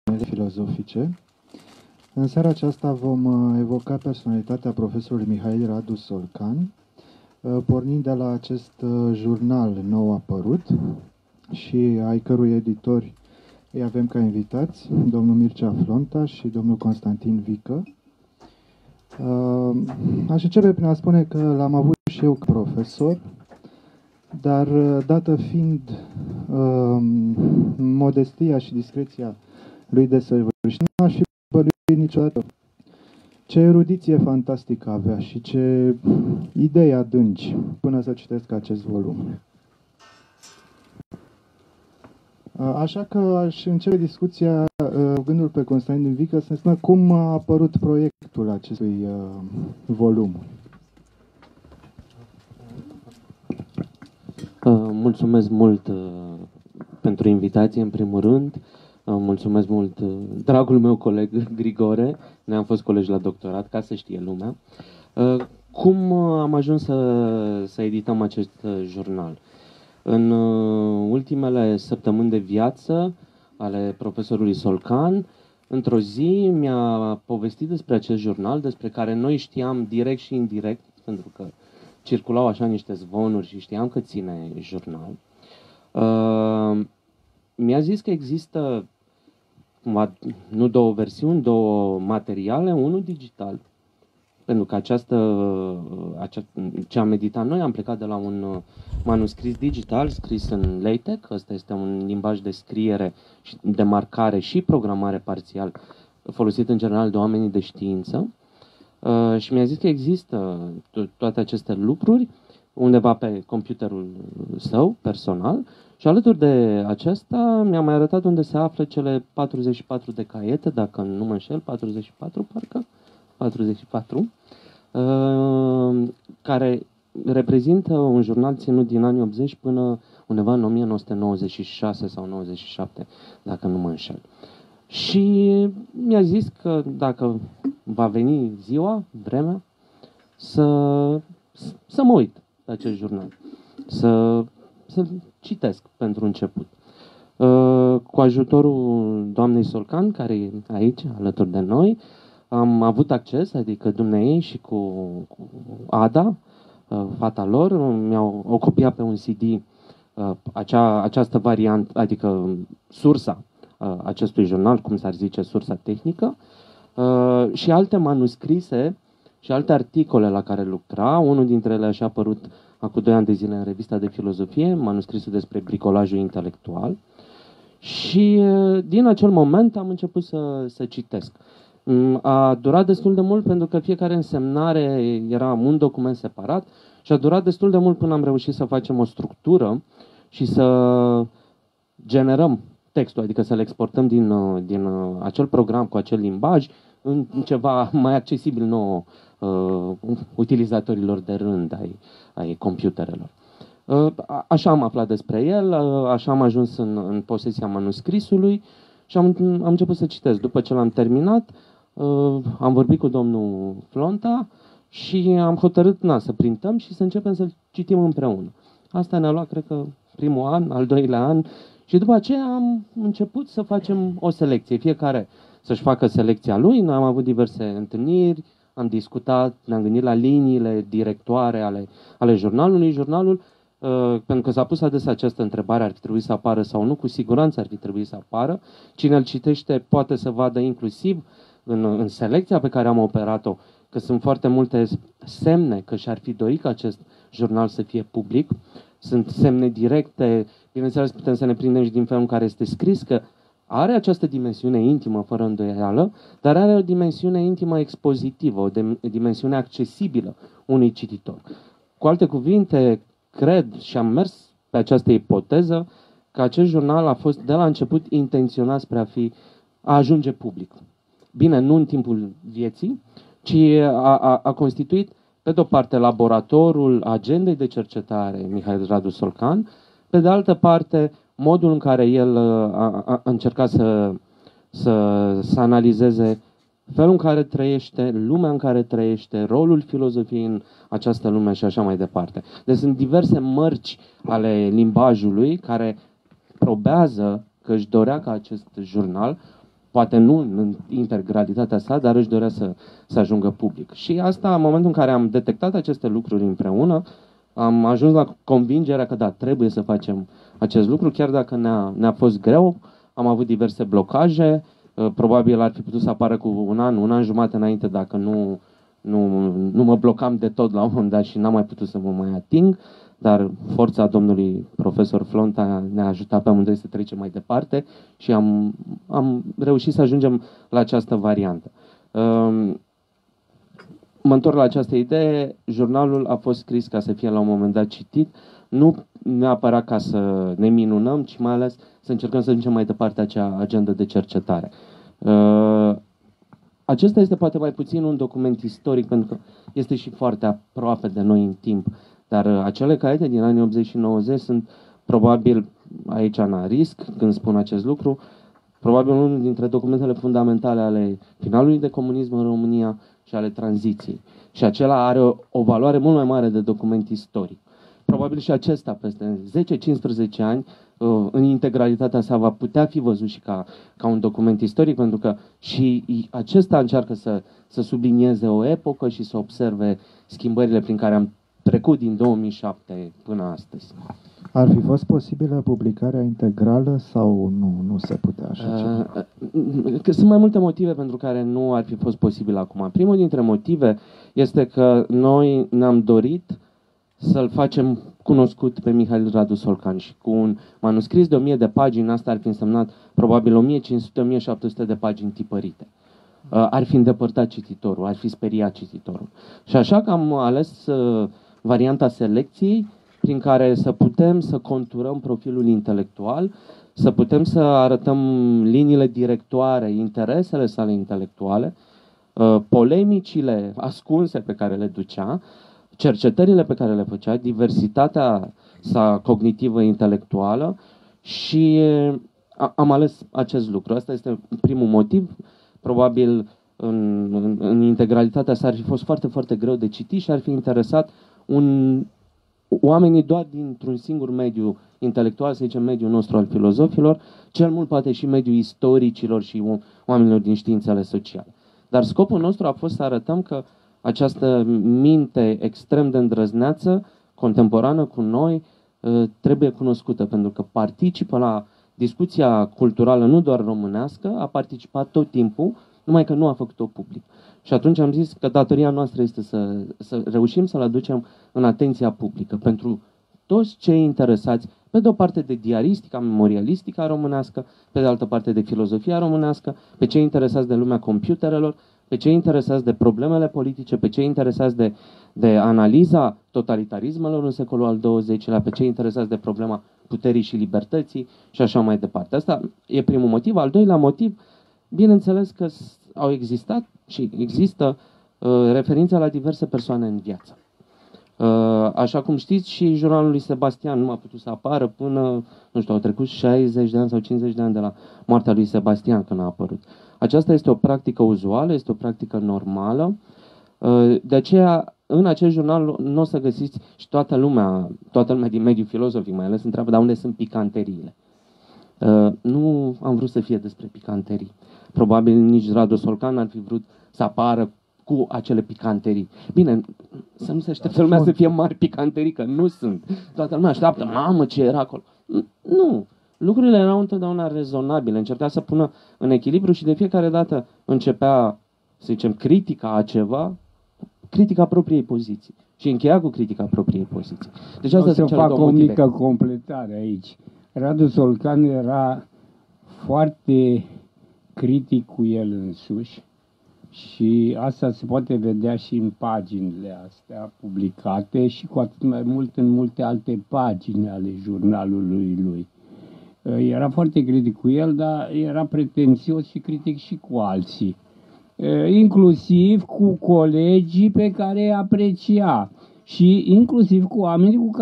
filozofice. În seara aceasta vom evoca personalitatea profesorului Mihail Radu Solcan, pornind de la acest jurnal nou apărut și ai cărui editori îi avem ca invitați, domnul Mircea Flonta și domnul Constantin Vică. Aș începe prin a spune că l-am avut și eu ca profesor, dar dată fiind modestia și discreția lui desăvârșită, n-aș fi bănuit niciodată ce erudiție fantastică avea și ce idei adânci până să citesc acest volum. Așa că aș începe discuția rugându-l pe Constantin Vică să ne spună cum a apărut proiectul acestui volum. Mulțumesc mult pentru invitație, în primul rând. Mulțumesc mult, dragul meu coleg Grigore. Noi am fost colegi la doctorat, ca să știe lumea. Cum am ajuns să edităm acest jurnal? În ultimele săptămâni de viață ale profesorului Solcan, într-o zi mi-a povestit despre acest jurnal, despre care noi știam direct și indirect, pentru că circulau așa niște zvonuri și știam că ține jurnal. Mi-a zis că există nu două versiuni, două materiale, unul digital. Pentru că ce am editat noi, am plecat de la un manuscris digital scris în LaTeX. Ăsta este un limbaj de scriere, de marcare și programare parțial, folosit în general de oamenii de știință. Și mi-a zis că există toate aceste lucruri undeva pe computerul său, personal, și alături de acesta mi-a mai arătat unde se află cele 44 de caiete, dacă nu mă înșel, 44 parcă, 44, care reprezintă un jurnal ținut din anii 80 până undeva în 1996 sau 97, dacă nu mă înșel. Și mi-a zis că dacă va veni ziua, vremea, să mă uit la acest jurnal, să citesc pentru început. Cu ajutorul doamnei Solcan, care e aici, alături de noi, am avut acces, adică dumneei și cu Ada, fata lor, mi-au copiat pe un CD această variantă, adică sursa acestui jurnal, cum s-ar zice, sursa tehnică, și alte manuscrise și alte articole la care lucra. Unul dintre ele așa a apărut acum 2 ani de zile în revista de filozofie, manuscrisul despre bricolajul intelectual. Și din acel moment am început să citesc. A durat destul de mult pentru că fiecare însemnare era un document separat și a durat destul de mult până am reușit să facem o structură și să generăm textul, adică să-l exportăm din acel program cu acel limbaj în ceva mai accesibil nouă utilizatorilor de rând ai computerelor. Așa am aflat despre el, așa am ajuns în posesia manuscrisului și am început să citesc. După ce l-am terminat, am vorbit cu domnul Flonta și am hotărât să printăm și să începem să-l citim împreună. Asta ne-a luat, cred că, primul an, al doilea an și după aceea am început să facem o selecție. Fiecare să-și facă selecția lui. Noi am avut diverse întâlniri, am discutat, ne-am gândit la liniile directoare ale jurnalului. Jurnalul, pentru că s-a pus adesea această întrebare, ar fi trebuit să apară sau nu, cu siguranță ar fi trebuit să apară. Cine îl citește poate să vadă inclusiv în selecția pe care am operat-o, că sunt foarte multe semne că și-ar fi dorit ca acest jurnal să fie public. Sunt semne directe, bineînțeles putem să ne prindem și din felul în care este scris, că are această dimensiune intimă, fără îndoială, dar are o dimensiune intimă expozitivă, o dimensiune accesibilă unui cititor. Cu alte cuvinte, cred și am mers pe această ipoteză că acest jurnal a fost de la început intenționat spre a ajunge public. Bine, nu în timpul vieții, ci a constituit, pe de o parte, laboratorul agendei de cercetare Mihail Radu Solcan, pe de altă parte, modul în care el a încercat să analizeze felul în care trăiește, lumea în care trăiește, rolul filozofiei în această lume și așa mai departe. Deci sunt diverse mărci ale limbajului care probează că își dorea ca acest jurnal poate nu în integralitatea sa, dar își dorea să ajungă public. Și asta, în momentul în care am detectat aceste lucruri împreună, am ajuns la convingerea că da, trebuie să facem acest lucru, chiar dacă ne-a fost greu, am avut diverse blocaje, probabil ar fi putut să apară cu un an jumate înainte dacă nu mă blocam de tot la un moment dat și n-am mai putut să mă mai ating, dar forța domnului profesor Flonta ne-a ajutat pe amândoi să trecem mai departe și am reușit să ajungem la această variantă. Mă întorc la această idee, jurnalul a fost scris ca să fie la un moment dat citit, nu neapărat ca să ne minunăm, ci mai ales să încercăm să ducem mai departe acea agendă de cercetare. Acesta este poate mai puțin un document istoric, pentru că este și foarte aproape de noi în timp, dar acele caiete din anii 80 și 90 sunt probabil, aici n-a risc când spun acest lucru, probabil unul dintre documentele fundamentale ale finalului de comunism în România și ale tranziției. Și acela are o valoare mult mai mare de document istoric. Probabil și acesta, peste 10-15 ani, în integralitatea sa, va putea fi văzut și ca un document istoric, pentru că și acesta încearcă să sublinieze o epocă și să observe schimbările prin care am trecut din 2007 până astăzi. Ar fi fost posibilă publicarea integrală sau nu se putea așa ceva? Sunt mai multe motive pentru care nu ar fi fost posibil acum. Primul dintre motive este că noi ne-am dorit să-l facem cunoscut pe Mihail Radu Solcan și cu un manuscris de 1000 de pagini, asta ar fi însemnat probabil 1500-1700 de pagini tipărite. Ar fi îndepărtat cititorul, ar fi speriat cititorul. Și așa că am ales varianta selecției, prin care să putem să conturăm profilul intelectual, să putem să arătăm liniile directoare, interesele sale intelectuale, polemicile ascunse pe care le ducea, cercetările pe care le făcea, diversitatea sa cognitivă intelectuală și am ales acest lucru. Asta este primul motiv. Probabil în integralitatea sa ar fi fost foarte, foarte greu de citit și ar fi interesat oamenii doar dintr-un singur mediu intelectual, să zicem mediul nostru al filozofilor, cel mult poate și mediul istoricilor și oamenilor din științele sociale. Dar scopul nostru a fost să arătăm că această minte extrem de îndrăzneață, contemporană cu noi, trebuie cunoscută, pentru că participă la discuția culturală nu doar românească, a participat tot timpul, numai că nu a făcut-o public. Și atunci am zis că datoria noastră este să reușim să-l aducem în atenția publică pentru toți cei interesați, pe de o parte de diaristica, memorialistica românească, pe de altă parte de filozofia românească, pe cei interesați de lumea computerelor, pe cei interesați de problemele politice, pe cei interesați de analiza totalitarismelor în secolul al XX-lea, pe cei interesați de problema puterii și libertății și așa mai departe. Asta e primul motiv. Al doilea motiv, bineînțeles că au existat și există referințe la diverse persoane în viață. Așa cum știți, și jurnalul lui Sebastian nu a putut să apară până, nu știu, au trecut 60 de ani sau 50 de ani de la moartea lui Sebastian când a apărut. Aceasta este o practică uzuală, este o practică normală. De aceea, în acest jurnal nu o să găsiți și toată lumea din mediul filozofic, mai ales întreabă, dar unde sunt picanteriile? Nu am vrut să fie despre picanterii. Probabil nici Radu Solcan n-ar fi vrut să apară cu acele picanterii. Bine, să nu se aștepte lumea să fie mari picanterii, că nu sunt. Toată lumea așteaptă, mamă, ce era acolo. Nu. Lucrurile erau întotdeauna rezonabile. Încerca să pună în echilibru și de fiecare dată începea, să zicem, critica a ceva, critica propriei poziții. Și încheia cu critica propriei poziții. Deci asta să fac o mică completare aici. Radu Solcan era foarte critic cu el însuși și asta se poate vedea și în paginile astea publicate și cu atât mai mult în multe alte pagini ale jurnalului lui. Era foarte critic cu el, dar era pretențios și critic și cu alții, inclusiv cu colegii pe care îi aprecia și inclusiv cu oamenii cu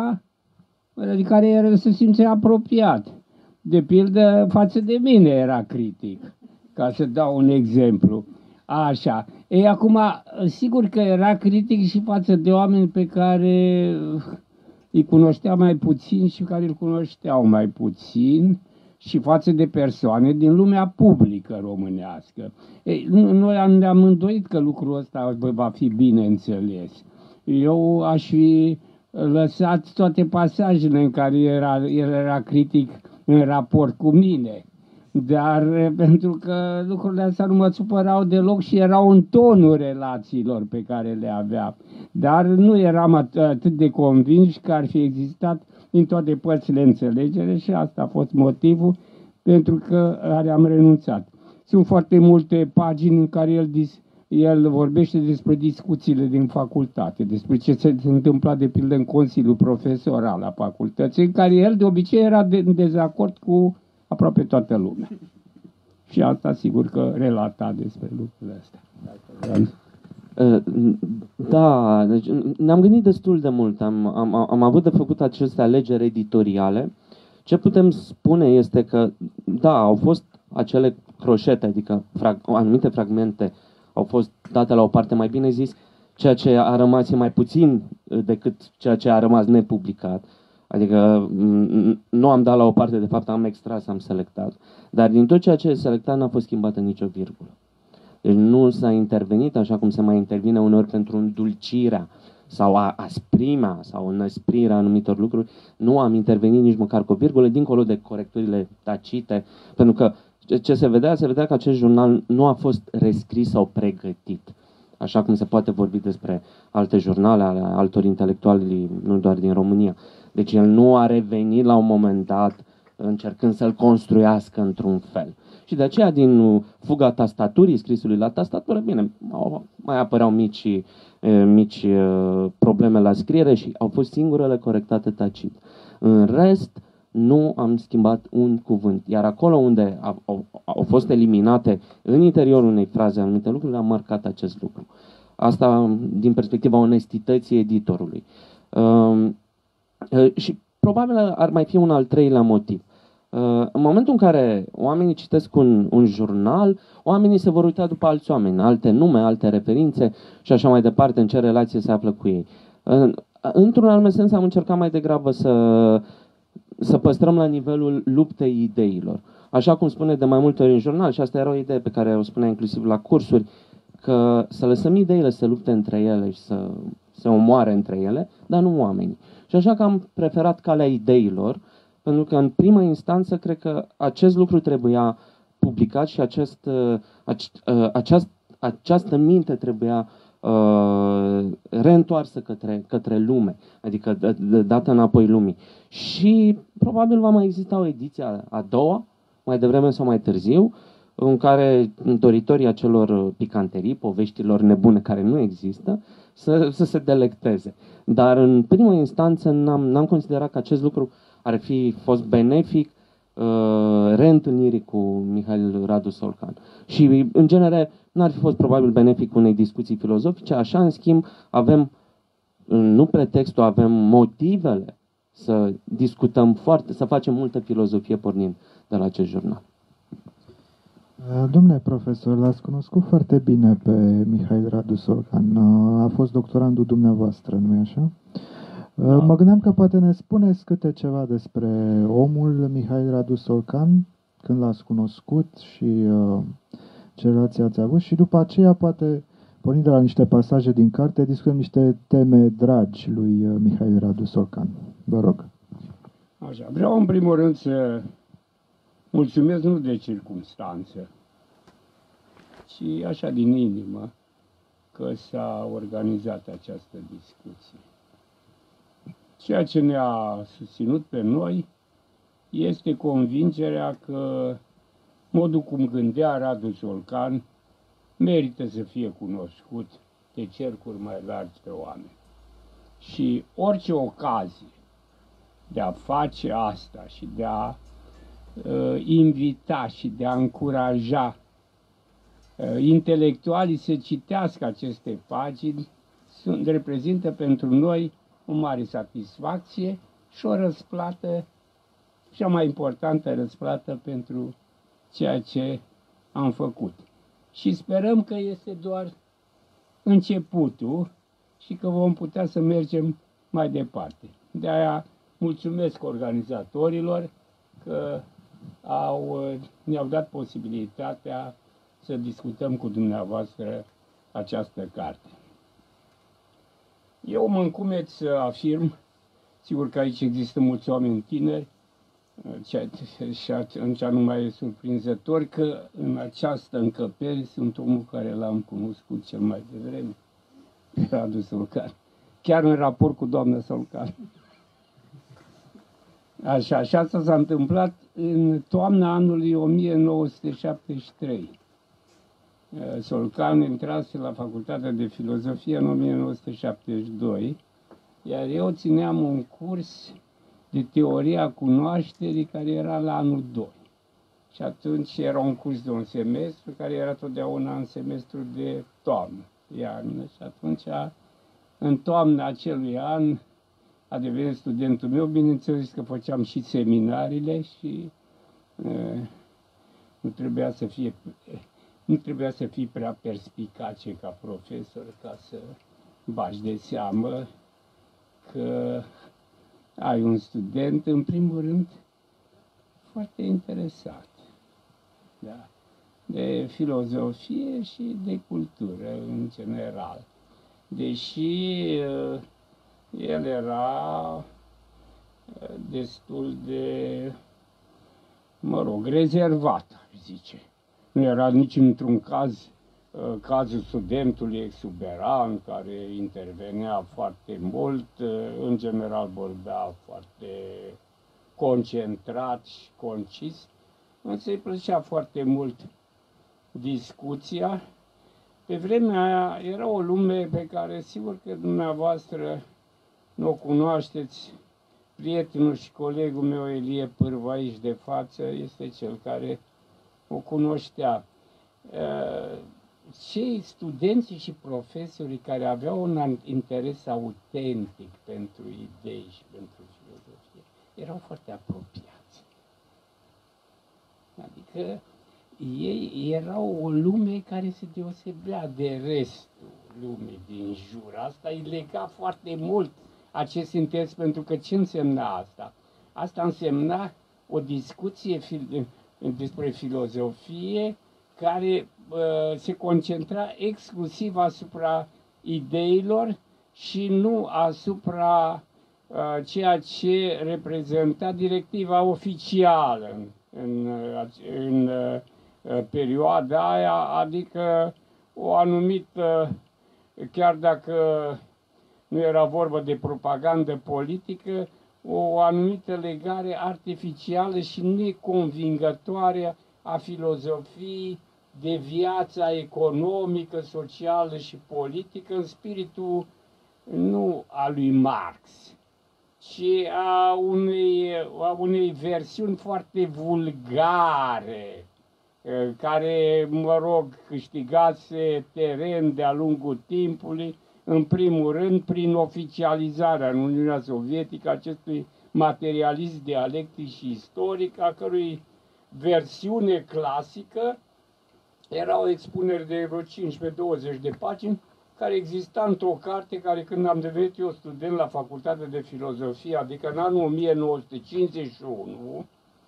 care se simțea apropiat. De pildă, față de mine era critic, ca să dau un exemplu. Așa. Ei, acum, sigur că era critic și față de oameni pe care îi cunoștea mai puțin și care îl cunoșteau mai puțin și față de persoane din lumea publică românească. Ei, noi ne-am îndoit că lucrul ăsta va fi bine înțeles. Eu aș fi lăsat toate pasajele în care el era critic în raport cu mine. Dar pentru că lucrurile astea nu mă supărau deloc și erau în tonul relațiilor pe care le aveam. Dar nu eram atât de convins că ar fi existat din toate părțile înțelegere și asta a fost motivul pentru care am renunțat. Sunt foarte multe pagini în care el vorbește despre discuțiile din facultate, despre ce se întâmpla de pildă în Consiliul Profesoral la facultății, în care el de obicei era în dezacord cu aproape toată lumea. Și asta sigur că relata despre lucrurile astea. Da, deci ne-am gândit destul de mult, am avut de făcut aceste alegeri editoriale. Ce putem spune este că, da, au fost acele croșete, adică anumite fragmente au fost date la o parte, mai bine zis, ceea ce a rămas e mai puțin decât ceea ce a rămas nepublicat. Adică nu am dat la o parte, de fapt am extras, am selectat. Dar din tot ceea ce e selectat n-a fost schimbată nicio virgulă. Deci nu s-a intervenit așa cum se mai intervine uneori pentru îndulcirea sau asprimea sau înăsprirea anumitor lucruri. Nu am intervenit nici măcar cu o virgulă, dincolo de corecturile tacite, pentru că ce se vedea? Se vedea că acest jurnal nu a fost rescris sau pregătit. Așa cum se poate vorbi despre alte jurnale ale altor intelectuali, nu doar din România. Deci el nu a revenit la un moment dat încercând să-l construiască într-un fel. Și de aceea, din fuga tastaturii, scrisului la tastatură, bine, mai apăreau mici probleme la scriere și au fost singurele corectate tacit. În rest, nu am schimbat un cuvânt. Iar acolo unde au fost eliminate în interiorul unei fraze anumite lucruri, am marcat acest lucru. Asta din perspectiva onestității editorului. Și probabil ar mai fi un al treilea motiv. În momentul în care oamenii citesc un jurnal, oamenii se vor uita după alți oameni, alte nume, alte referințe și așa mai departe, în ce relație se află cu ei. Într-un anume sens am încercat mai degrabă să păstrăm la nivelul luptei ideilor. Așa cum spune de mai multe ori în jurnal, și asta era o idee pe care o spunea inclusiv la cursuri, că să lăsăm ideile să lupte între ele și să se omoare între ele, dar nu oamenii. Și așa că am preferat calea ideilor, pentru că în primă instanță cred că acest lucru trebuia publicat și această minte trebuia reîntoarsă către lume, adică dată înapoi lumii. Și probabil va mai exista o ediție a doua, mai devreme sau mai târziu, în care doritorii acelor picanterii, poveștilor nebune care nu există, să se delecteze. Dar în primă instanță n-am considerat că acest lucru ar fi fost benefic reîntâlnirii cu Mihail Radu Solcan. Și, în genere, n-ar fi fost probabil benefic unei discuții filozofice, așa, în schimb, avem, nu pretextul, avem motivele să discutăm să facem multă filozofie pornind de la acest jurnal. Domnule profesor, l-ați cunoscut foarte bine pe Mihail Radu Solcan. A fost doctorandul dumneavoastră, nu-i așa? Da. Mă gândeam că poate ne spuneți câte ceva despre omul Mihail Radu Solcan, când l-ați cunoscut și ce relație ați avut și după aceea poate, pornind de la niște pasaje din carte, discutăm niște teme dragi lui Mihail Radu Solcan. Vă rog. Așa, vreau în primul rând să mulțumesc nu de circumstanță, ci așa din inimă că s-a organizat această discuție. Ceea ce ne-a susținut pe noi este convingerea că modul cum gândea Radu Solcan merită să fie cunoscut de cercuri mai largi de oameni. Și orice ocazie de a face asta și de a invita și de a încuraja intelectualii să citească aceste pagini reprezintă pentru noi o mare satisfacție și o răsplată, cea mai importantă răsplată pentru ceea ce am făcut. Și sperăm că este doar începutul și că vom putea să mergem mai departe. De aia mulțumesc organizatorilor că ne-au dat posibilitatea să discutăm cu dumneavoastră această carte. Eu mă încumet să afirm, sigur că aici există mulți oameni tineri, și atunci nu mai e surprinzător că în această încăpere sunt omul care l-am cunoscut cel mai devreme, Radu Solcan, chiar în raport cu doamna Solcan. Așa, și asta s-a întâmplat în toamna anului 1973. Solcan intrase la Facultatea de Filozofie în 1972, iar eu țineam un curs de teoria cunoașterii care era la anul 2. Și atunci era un curs de un semestru care era totdeauna în semestru de toamnă, iarnă. Și atunci, în toamna acelui an, a devenit studentul meu, bineînțeles că făceam și seminariile și nu trebuia să fii prea perspicace ca profesor ca să bagi de seamă că ai un student, în primul rând, foarte interesat, da, de filozofie și de cultură în general. Deși el era destul de, rezervat, aș zice. Nu era nici într-un caz cazul studentului exuberant, care intervenea foarte mult, în general vorbea foarte concentrat și concis, însă îi plăcea foarte mult discuția. Pe vremea aia era o lume pe care sigur că dumneavoastră nu o cunoașteți. Prietenul și colegul meu Elie Pârva, aici de față, este cel care o cunoștea. Cei studenții și profesorii care aveau un interes autentic pentru idei și pentru filozofie erau foarte apropiați. Adică ei erau o lume care se deosebea de restul lumii din jur. Asta îi lega foarte mult acest interes, pentru că ce însemna asta? Asta însemna o discuție despre filozofie care se concentra exclusiv asupra ideilor și nu asupra ceea ce reprezenta directiva oficială în perioada aia, adică o anumită, chiar dacă nu era vorba de propagandă politică, o anumită legare artificială și neconvingătoare a filozofiei de viața economică, socială și politică în spiritul nu a lui Marx, ci a unei versiuni foarte vulgare, care, câștigase teren de-a lungul timpului, în primul rând prin oficializarea în Uniunea Sovietică acestui materialism dialectic și istoric, a cărui versiune clasică era o expunere de vreo 15-20 de pagini, care exista într-o carte care, când am devenit eu student la Facultatea de Filozofie, adică în anul 1951,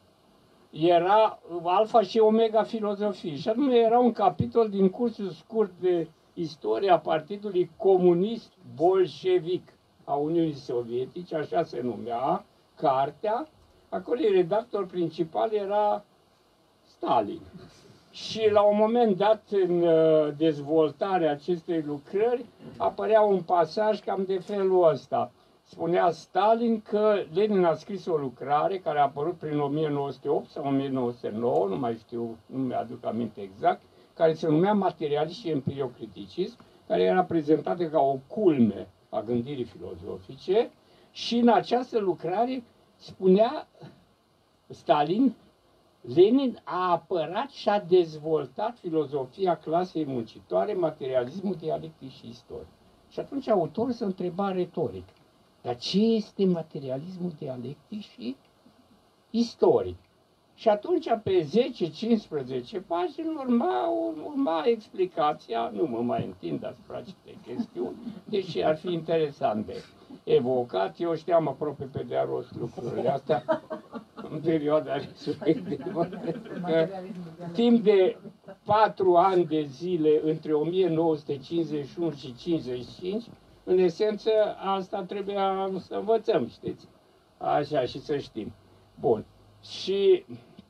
era Alfa și Omega Filozofie. Și anume era un capitol din cursul scurt de istoria Partidului Comunist Bolșevic a Uniunii Sovietice, așa se numea cartea, a cărei redactor principal era Stalin. Și la un moment dat, în dezvoltarea acestei lucrări, apărea un pasaj cam de felul ăsta. Spunea Stalin că Lenin a scris o lucrare care a apărut prin 1908 sau 1909, nu mai știu, nu mi-aduc aminte exact, care se numea Materialism și Empiriocriticism, care era prezentată ca o culme a gândirii filozofice, și în această lucrare spunea Stalin: Lenin a apărat și a dezvoltat filozofia clasei muncitoare, materialismul dialectic și istoric. Și atunci autorul se întreba retoric: dar ce este materialismul dialectic și istoric? Și atunci, pe 10-15 pagini, urma explicația, nu mă mai întind asupra acestei chestiuni, deși ar fi interesant de evocat. Eu știam aproape pe de rost lucrurile astea, în perioada respectivă, pentru că timp de 4 ani de zile între 1951 și 55, în esență, asta trebuia să învățăm, știți? Așa, și să știm. Bun. Și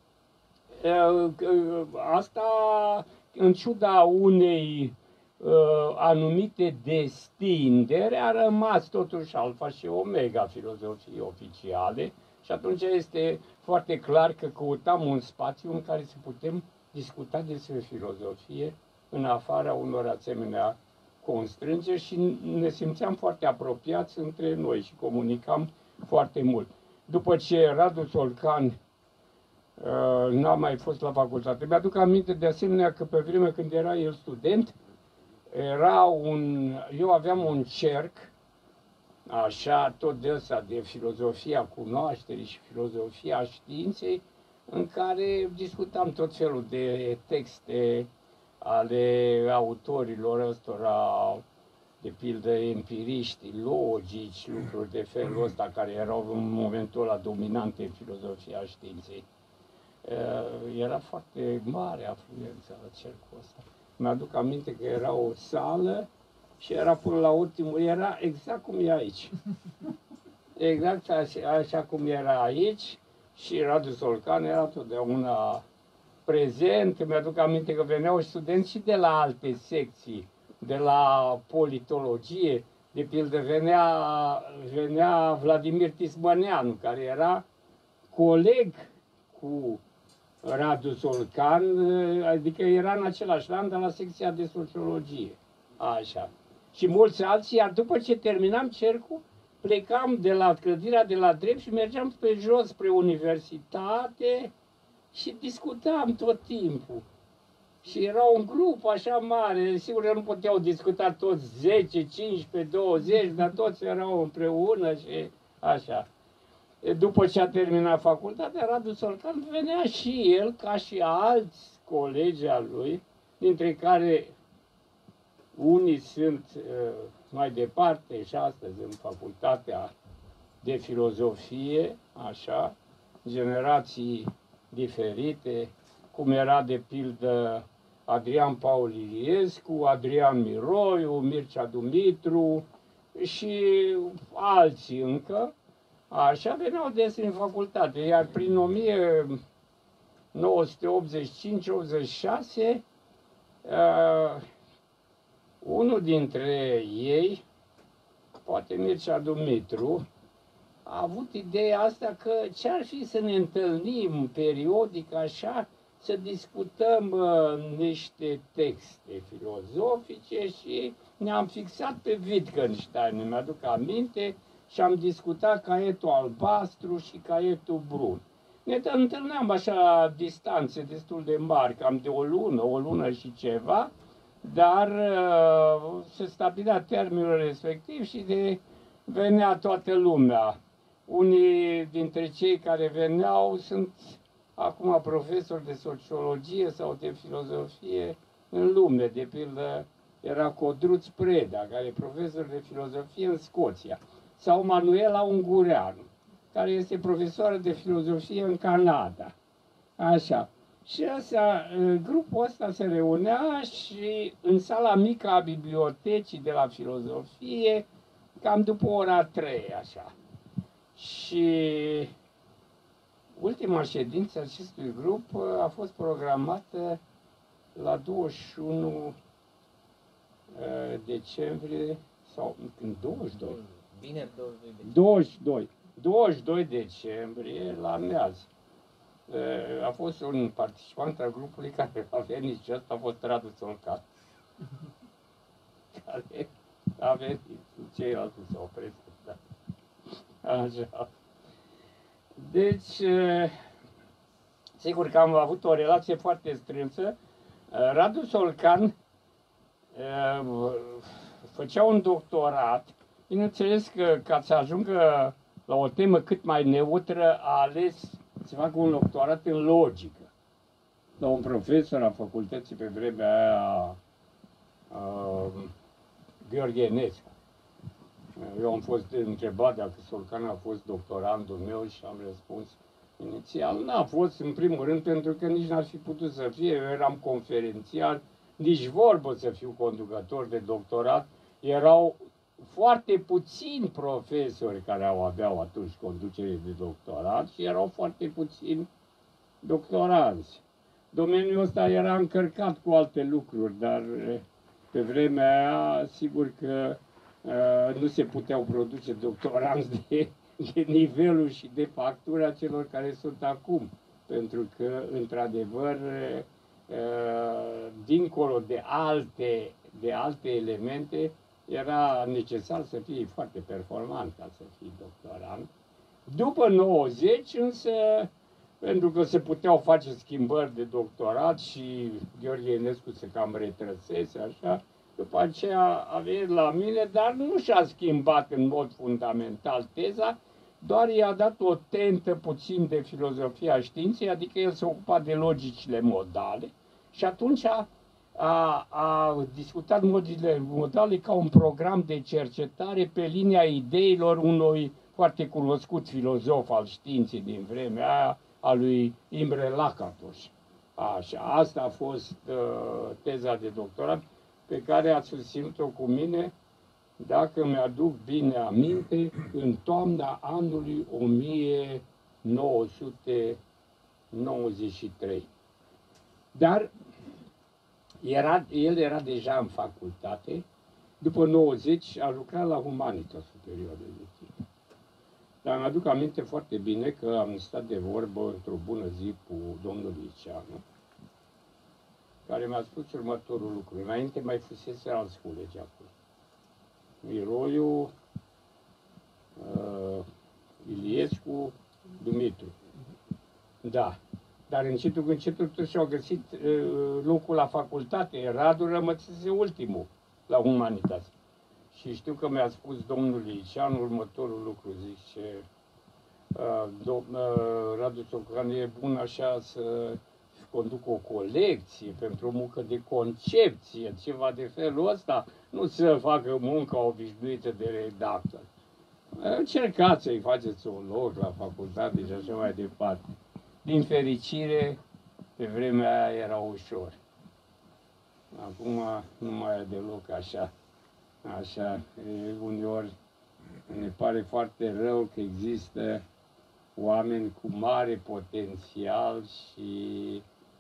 asta, în ciuda unei anumite destinderi, a rămas totuși alfa și omega filozofiei oficiale și atunci este foarte clar că căutam un spațiu în care să putem discuta despre filozofie în afara unor asemenea constrângeri și ne simțeam foarte apropiați între noi și comunicam foarte mult. După ce Radu Solcan n-a mai fost la facultate, mi-aduc aminte de asemenea că pe vremea când era el student, eu aveam un cerc, așa, tot de ăsta, de filozofia cunoașterii și filozofia științei, în care discutam tot felul de texte ale autorilor ăstora, de pildă empiriști, logici, lucruri de felul ăsta, care erau în momentul ăla dominante în filozofia științei. Era foarte mare afluența la cercul ăsta. Mi-aduc aminte că era o sală și era până la ultimul, era exact cum e aici. Exact așa cum era aici și Radu Solcan era totdeauna prezent. Mi-aduc aminte că veneau studenți și de la alte secții, de la politologie, de pildă venea Vladimir Tismăneanu, care era coleg cu Radu Solcan, adică era în același an, dar la secția de sociologie. Așa. Și mulți alții, iar după ce terminam cercul, plecam de la clădirea de la drept și mergeam pe jos spre universitate și discutam tot timpul. Și era un grup așa mare, sigur că nu puteau discuta toți 10, 15, 20, dar toți erau împreună și așa. După ce a terminat facultatea, Radu Solcan venea și el, ca și alți colegi al lui, dintre care unii sunt mai departe și astăzi în facultatea de filozofie, așa, generații diferite, cum era de pildă Adrian Paul Iliescu, Adrian Miroiu, Mircea Dumitru și alții încă. Așa veneau des în facultate, iar prin 1985-86, unul dintre ei, poate Mircea Dumitru, a avut ideea asta că ce-ar fi să ne întâlnim periodic așa, să discutăm niște texte filozofice și ne-am fixat pe Wittgenstein, îmi aduc aminte, și am discutat caietul albastru și caietul brun. Ne întâlneam așa la distanțe destul de mari, cam de o lună și ceva, dar se stabilea termenul respectiv și venea toată lumea. Unii dintre cei care veneau sunt acum profesori de sociologie sau de filozofie în lume. De pildă era Codruț Preda, care e profesor de filozofie în Scoția. Sau Manuela Ungureanu, care este profesoară de filozofie în Canada. Așa. Și grupul ăsta se reunea și în sala mică a bibliotecii de la filozofie, cam după ora 3, așa. Și ultima ședință a acestui grup a fost programată la 21 decembrie, sau în 22. Vineri 22 22 decembrie la amiază. A fost un participant al grupului care a venit și ăsta a fost Radu Solcan, care a venit, ceilalți s-au opresc. Da. Așa. Deci, sigur că am avut o relație foarte strânsă. Radu Solcan făcea un doctorat. Bineînțeles că ca să ajungă la o temă cât mai neutră, a ales să facă un doctorat în logică. La un profesor a facultății pe vremea aia, Gheorghe Enescu. Eu am fost întrebat dacă Solcan a fost doctorandul meu și am răspuns Inițial n-a fost, în primul rând, pentru că nici n-ar fi putut să fie, eu eram conferențiar, nici vorbă să fiu conducător de doctorat. Erau foarte puțini profesori care aveau atunci conducere de doctorat și erau foarte puțini doctoranți. Domeniul ăsta era încărcat cu alte lucruri, dar pe vremea aia, sigur că nu se puteau produce doctoranți de nivelul și de factura celor care sunt acum. Pentru că, într-adevăr, dincolo de alte elemente, era necesar să fii foarte performant ca să fii doctorant. După 90, însă, pentru că se puteau face schimbări de doctorat și Gheorghe Enescu se cam retrăsese, așa, după aceea a venit la mine, dar nu și-a schimbat în mod fundamental teza, doar i-a dat o tentă puțin de filozofia științei, adică el se ocupa de logicile modale și atunci a discutat logicile modale ca un program de cercetare pe linia ideilor unui foarte cunoscut filozof al științei din vremea aia, a lui Imre Lakatos. Așa, asta a fost teza de doctorat pe care a susținut-o cu mine, dacă mi-aduc bine aminte, în toamna anului 1993. Dar el era deja în facultate, după 90 a lucrat la Humanitas o perioadă de timp. Dar îmi aduc aminte foarte bine că am stat de vorbă într-o bună zi cu domnul Liceanu, care mi-a spus următorul lucru. Înainte mai fusese alți colegi acolo. Miroiu, Iliescu, Dumitru. Da. Dar încetul cu încetul toți și-au găsit locul la facultate. Radu rămăsese ultimul la Humanitas. Și știu că mi-a spus domnul Liceanu următorul lucru. Zice, Radu Țocan e bun așa să conduc o colecție pentru o muncă de concepție, ceva de felul ăsta, nu să facă munca obișnuită de redactor. Încercați să-i faceți un loc la facultate și așa mai departe. Din fericire, pe vremea aia era ușor. Acum nu mai e deloc așa. Așa, uneori ne pare foarte rău că există oameni cu mare potențial și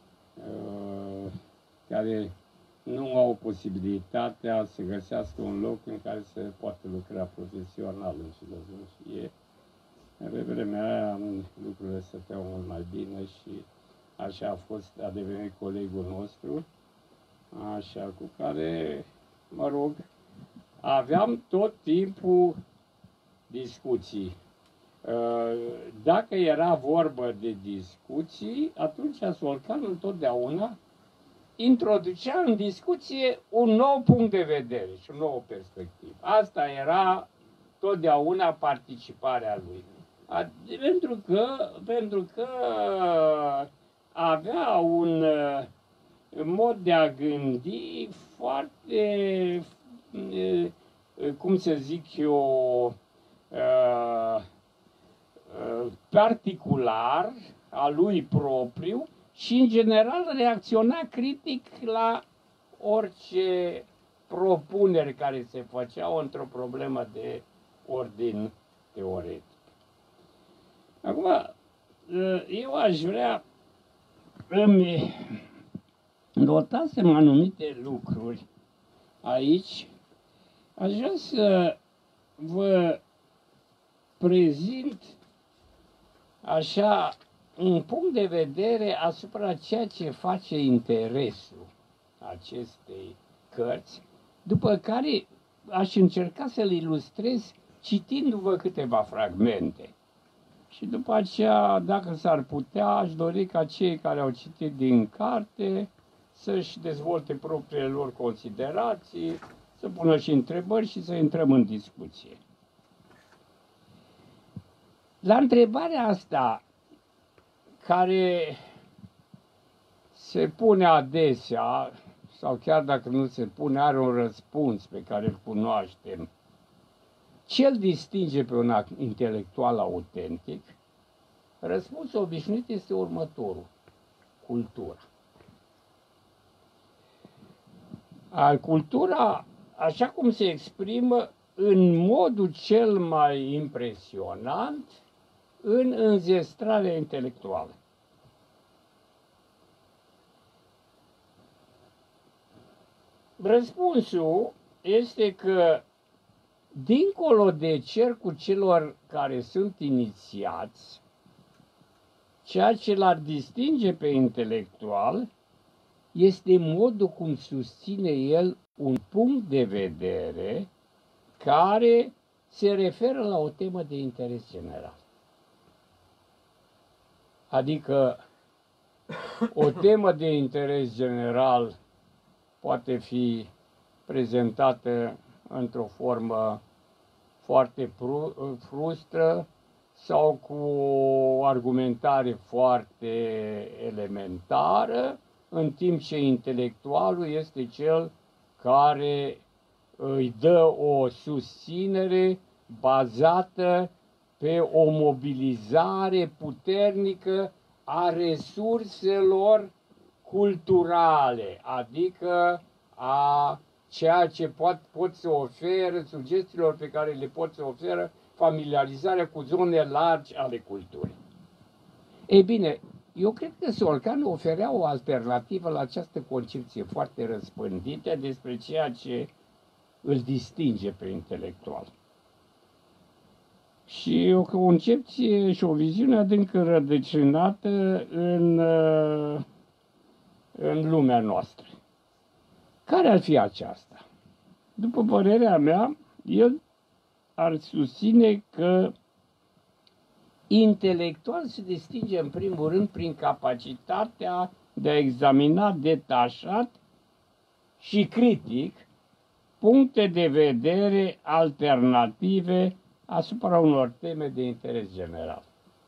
care nu au posibilitatea să găsească un loc în care să poată lucra profesional în filozofie. Pe vremea aia lucrurile stăteau mult mai bine și așa a devenit colegul nostru, așa, cu care, mă rog, aveam tot timpul discuții. Dacă era vorbă de discuții, atunci Solcan întotdeauna introducea în discuție un nou punct de vedere și o nouă perspectivă. Asta era totdeauna participarea lui. Pentru că avea un mod de a gândi foarte, cum să zic eu, particular, a lui propriu și, în general, reacționa critic la orice propuneri care se făceau într-o problemă de ordin teoretic. Acum, eu aș vrea, îmi notasem anumite lucruri aici, aș vrea să vă prezint așa un punct de vedere asupra ceea ce face interesul acestei cărți, după care aș încerca să-l ilustrez citindu-vă câteva fragmente. Și după aceea, dacă s-ar putea, aș dori ca cei care au citit din carte să-și dezvolte propriile lor considerații, să pună și întrebări și să intrăm în discuție. La întrebarea asta, care se pune adesea, sau chiar dacă nu se pune, are un răspuns pe care îl cunoaștem, ce îl distinge pe un intelectual autentic? Răspunsul obișnuit este următorul. Cultura. Cultura, așa cum se exprimă în modul cel mai impresionant, în înzestrarea intelectuală. Răspunsul este că, dincolo de cercul celor care sunt inițiați, ceea ce l-ar distinge pe intelectual este modul cum susține el un punct de vedere care se referă la o temă de interes general. Adică o temă de interes general poate fi prezentată într-o formă foarte frustră sau cu o argumentare foarte elementară, în timp ce intelectualul este cel care îi dă o susținere bazată pe o mobilizare puternică a resurselor culturale, adică a ceea ce pot să oferă, sugestiilor pe care le pot să oferă familiarizarea cu zone largi ale culturii. Ei bine, eu cred că Solcan oferea o alternativă la această concepție foarte răspândită despre ceea ce îl distinge pe intelectual. Și o concepție și o viziune adânc rădăcinată în lumea noastră. Care ar fi aceasta? După părerea mea, el ar susține că intelectual se distinge în primul rând prin capacitatea de a examina detașat și critic puncte de vedere alternative asupra unor teme de interes general.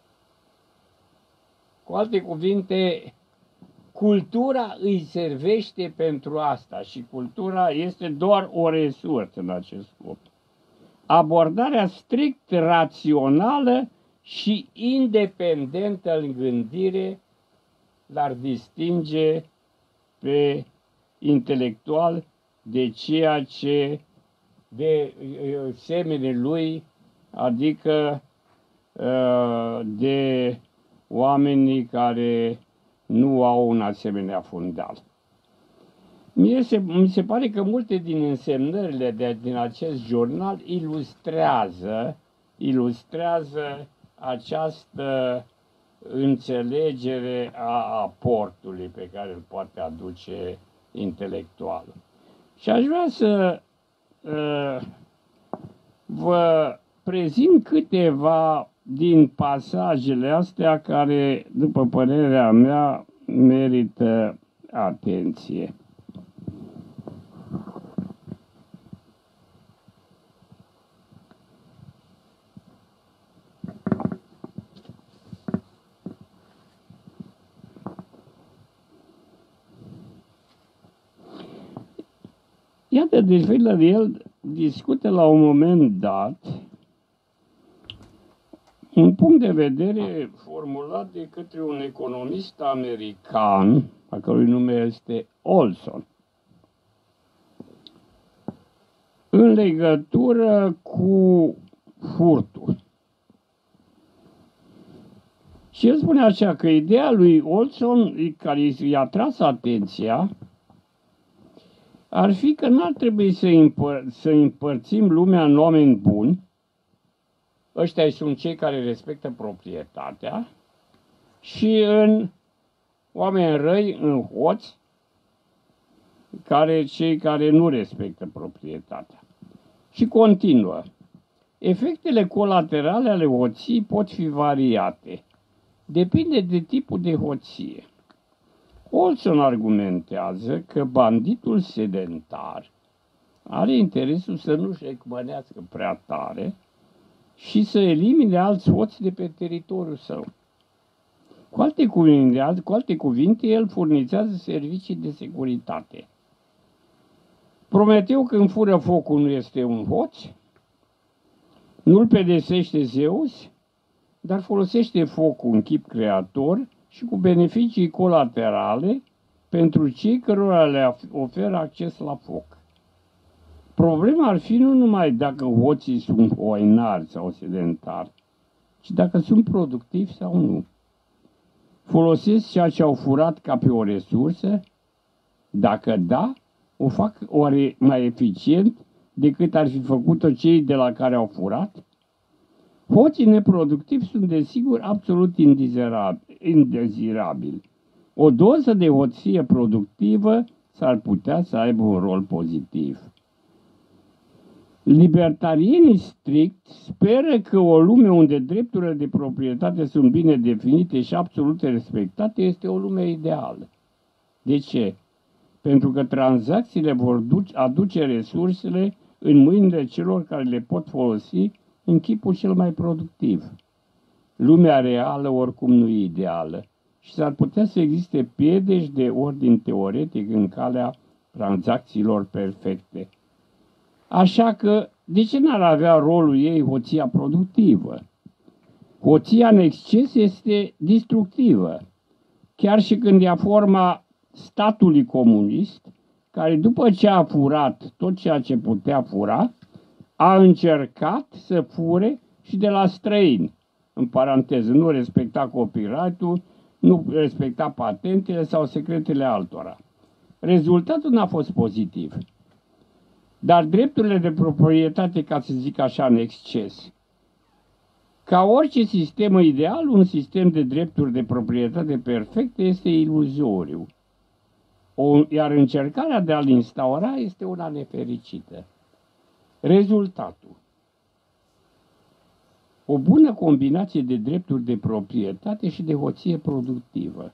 Cu alte cuvinte, cultura îi servește pentru asta și cultura este doar o resursă în acest scop. Abordarea strict rațională și independentă în gândire l-ar distinge pe intelectual de ceea ce de semene lui, adică de oamenii care nu au un asemenea fundal. Mi se pare că multe din însemnările din acest jurnal ilustrează această înțelegere a aportului pe care îl poate aduce intelectualul. Și aș vrea să vă prezint câteva din pasajele astea care, după părerea mea, merită atenție. Iată, deci el discută la un moment dat un punct de vedere formulat de către un economist american, a cărui nume este Olson, în legătură cu furtul. Și el spune așa, că ideea lui Olson, care i-a tras atenția, ar fi că n-ar trebui să împărțim lumea în oameni buni. Ăștia sunt cei care respectă proprietatea, și în oameni răi, în hoți, cei care nu respectă proprietatea. Și continuă. Efectele colaterale ale hoției pot fi variate. Depinde de tipul de hoție. Olson argumentează că banditul sedentar are interesul să nu-și ecmănească prea tare și să elimine alți hoți de pe teritoriul său. Cu alte cuvinte, el furnizează servicii de securitate. Prometeu, când fură focul, nu este un hoț, nu-l pedepsește Zeus, dar folosește focul în chip creator și cu beneficii colaterale pentru cei cărora le oferă acces la foc. Problema ar fi nu numai dacă hoții sunt oinari sau sedentari, ci dacă sunt productivi sau nu. Folosesc ceea ce au furat ca pe o resursă? Dacă da, o fac oare mai eficient decât ar fi făcut-o cei de la care au furat? Hoții neproductivi sunt desigur absolut indezirabili. O doză de hoție productivă s-ar putea să aibă un rol pozitiv. Libertarienii strict speră că o lume unde drepturile de proprietate sunt bine definite și absolut respectate este o lume ideală. De ce? Pentru că tranzacțiile vor aduce resursele în mâinile celor care le pot folosi în chipul cel mai productiv. Lumea reală oricum nu e ideală și s-ar putea să existe piedici de ordin teoretic în calea tranzacțiilor perfecte. Așa că, de ce n-ar avea rolul ei hoția productivă? Hoția în exces este destructivă, chiar și când ia forma statului comunist, care după ce a furat tot ceea ce putea fura, a încercat să fure și de la străini. În paranteză, nu respecta copyright-ul, nu respecta patentele sau secretele altora. Rezultatul n-a fost pozitiv. Dar drepturile de proprietate, ca să zic așa, în exces. Ca orice sistem ideal, un sistem de drepturi de proprietate perfecte este iluzoriu. Iar încercarea de a-l instaura este una nefericită. Rezultatul. O bună combinație de drepturi de proprietate și de hoție productivă.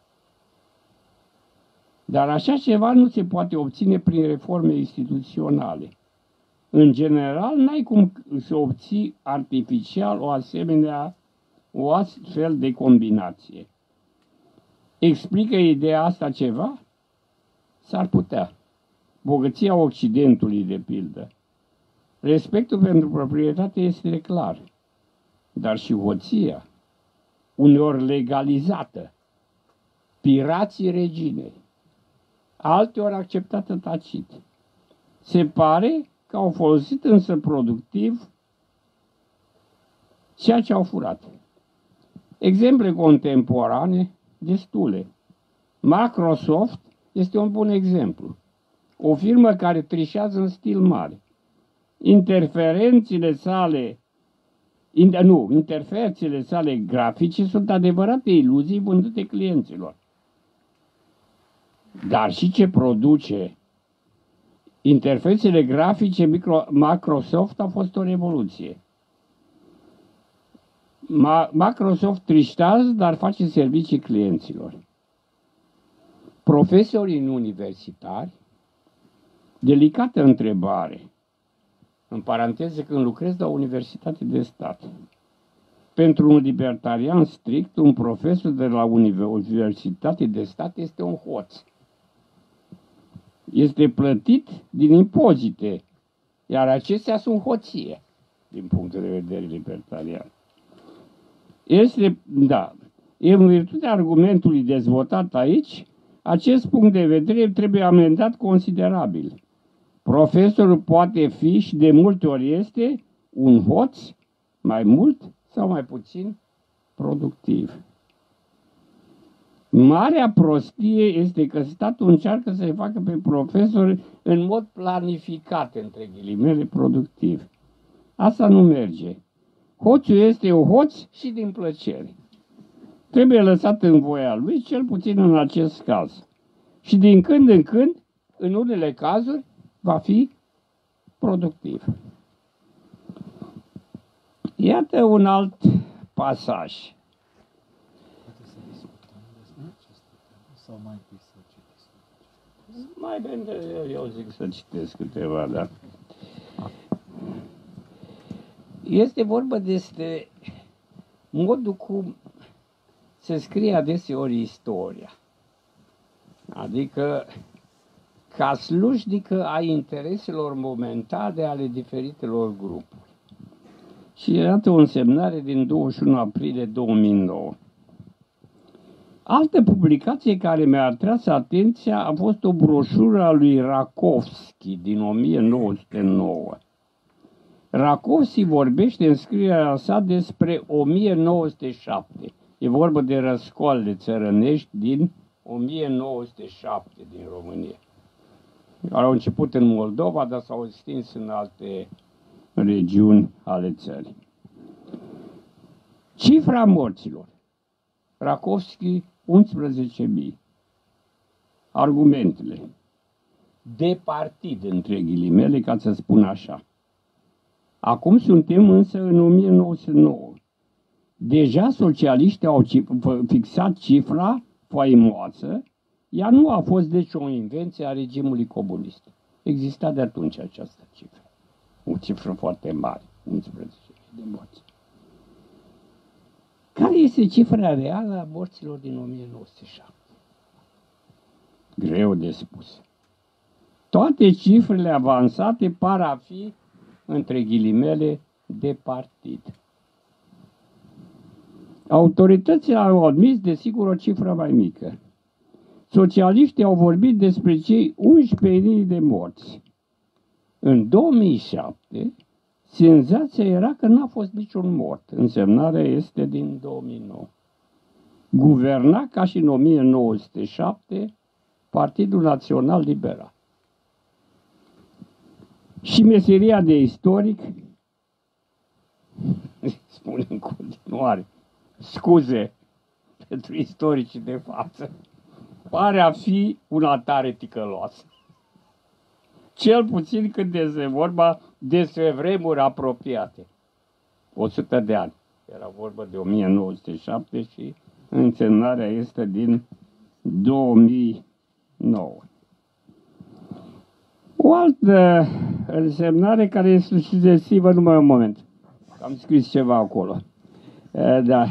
Dar așa ceva nu se poate obține prin reforme instituționale. În general, n-ai cum să obții artificial o astfel de combinație. Explică ideea asta ceva? S-ar putea. Bogăția Occidentului, de pildă. Respectul pentru proprietate este clar, dar și hoția, uneori legalizată, pirații reginei, alteori acceptată tacit. Se pare că au folosit însă productiv ceea ce au furat. Exemple contemporane destule. Microsoft este un bun exemplu. O firmă care trișează în stil mare. Interferențele sale grafice sunt adevărate iluzii vândute clienților. Dar și ce produce interfețele grafice Microsoft a fost o revoluție. Microsoft triștează, dar face servicii clienților. Profesorii universitari, delicată întrebare, în paranteză când lucrez la universitate de stat. Pentru un libertarian strict, un profesor de la universitate de stat este un hoț. Este plătit din impozite, iar acestea sunt hoție, din punct de vedere libertarian. În virtutea argumentului dezvoltat aici, acest punct de vedere trebuie amendat considerabil. Profesorul poate fi și de multe ori este un hoț mai mult sau mai puțin productiv. Marea prostie este că statul încearcă să-i facă pe profesori în mod planificat, între ghilimele, productiv. Asta nu merge. Hoțul este un hoț și din plăcere. Trebuie lăsat în voia lui, cel puțin în acest caz. Și din când în când, în unele cazuri, va fi productiv. Iată un alt pasaj. Sau mai întâi să citesc? Mai bine, eu zic să citesc câteva, da. Este vorba despre modul cum se scrie adeseori istoria. Adică ca slujnică a intereselor momentane ale diferitelor grupuri. Și iată o însemnare din 21 aprilie 2009. Altă publicație care mi-a atras atenția a fost o broșură a lui Rakovski din 1909. Rakovski vorbește în scrierea sa despre 1907. E vorba de răscoalele țărănești din 1907 din România. Au început în Moldova, dar s-au extins în alte regiuni ale țării. Cifra morților. Rakovski, 11.000. Argumentele. De partid, între ghilimele, ca să spun așa. Acum suntem însă în 1909. Deja socialiștii au fixat cifra faimoasă. Ea nu a fost deci o invenție a regimului comunist. Exista de atunci această cifră. O cifră foarte mare, 11.000 de morți. Care este cifra reală a morților din 1907? Greu de spus. Toate cifrele avansate par a fi, între ghilimele, de partid. Autoritățile au admis, desigur, o cifră mai mică. Socialiștii au vorbit despre cei 11.000 de morți. În 2007, senzația era că n-a fost niciun mort. Însemnarea este din 2009. Guverna, ca și în 1907, Partidul Național Liberal. Și meseria de istoric, spune în continuare, scuze pentru istoricii de față, pare a fi una tare ticăloasă. Cel puțin când este vorba despre vremuri apropiate. 100 de ani. Era vorba de 1907 și însemnarea este din 2009. O altă însemnare care este succesivă, numai un moment. Am scris ceva acolo. Da.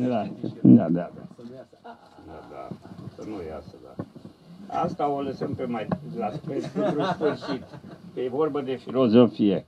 Să nu iasă, da. Asta o lăsăm pe mai la pentru sfârșit. E vorba de filozofie.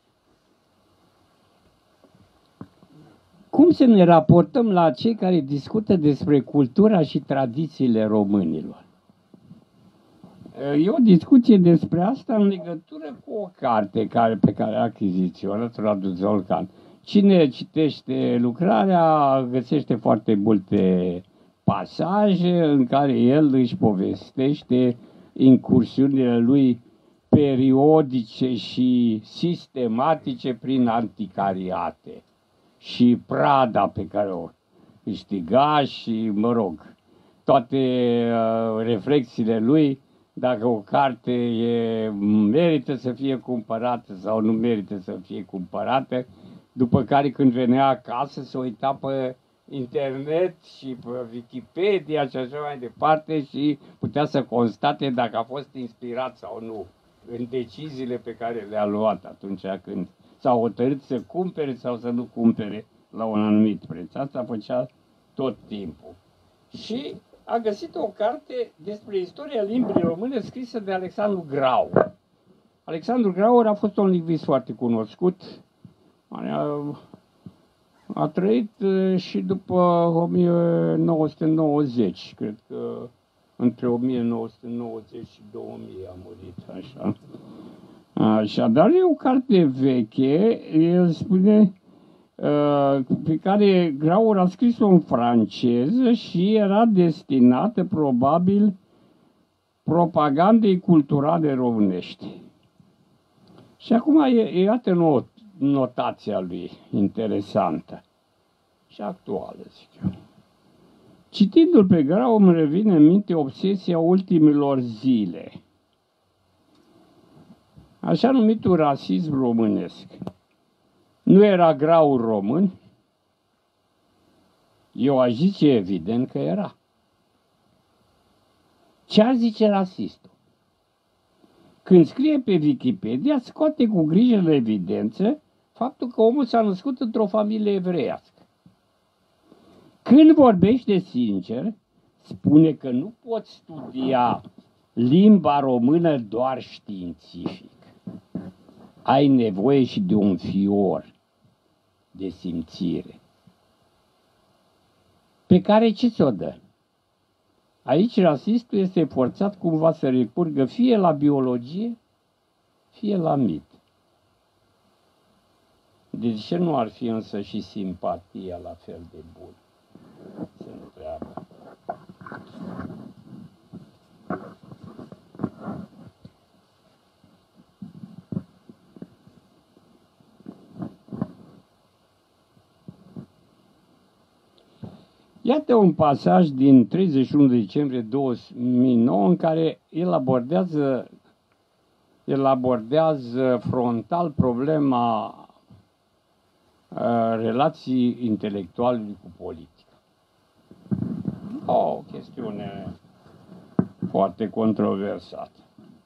Cum să ne raportăm la cei care discută despre cultura și tradițiile românilor? E o discuție despre asta în legătură cu o carte pe care a achiziționat Radu Zolcan. Cine citește lucrarea găsește foarte multe pasaje în care el își povestește incursiunile lui periodice și sistematice prin anticariate și prada pe care o câștiga și, mă rog, toate reflexiile lui, dacă o carte merită să fie cumpărată sau nu merită să fie cumpărată, după care când venea acasă se uita pe internet și pe Wikipedia și așa mai departe și putea să constate dacă a fost inspirat sau nu în deciziile pe care le-a luat atunci când s-a hotărât să cumpere sau să nu cumpere la un anumit preț. Asta făcea tot timpul. Și a găsit o carte despre istoria limbii române scrisă de Alexandru Grau. Alexandru Grau a fost un lingvist foarte cunoscut. A trăit și după 1990, cred că între 1990 și 2000 a murit, așa. Așa, dar e o carte veche, el spune, pe care Graur a scris-o în franceză și era destinată, probabil, propagandei culturale românești. Și acum iată notația lui interesantă și actuală, zic eu. Citindu-l pe Grau îmi revine în minte obsesia ultimilor zile. Așa numitul rasism românesc. Nu era Grau român? Eu aș zice evident că era. Ce ar zice rasistul? Când scrie pe Wikipedia, scoate cu grijă la evidență faptul că omul s-a născut într-o familie evreiască. Când vorbește sincer, spune că nu poți studia limba română doar științific. Ai nevoie și de un fior. de simțire, pe care ce ți-o dă? Aici rasistul este forțat cumva să recurgă fie la biologie, fie la mit. De ce nu ar fi însă și simpatia la fel de bună? Se întreabă. Iată un pasaj din 31 decembrie 2009 în care el abordează frontal problema relații intelectualului cu politica. O chestiune foarte controversată.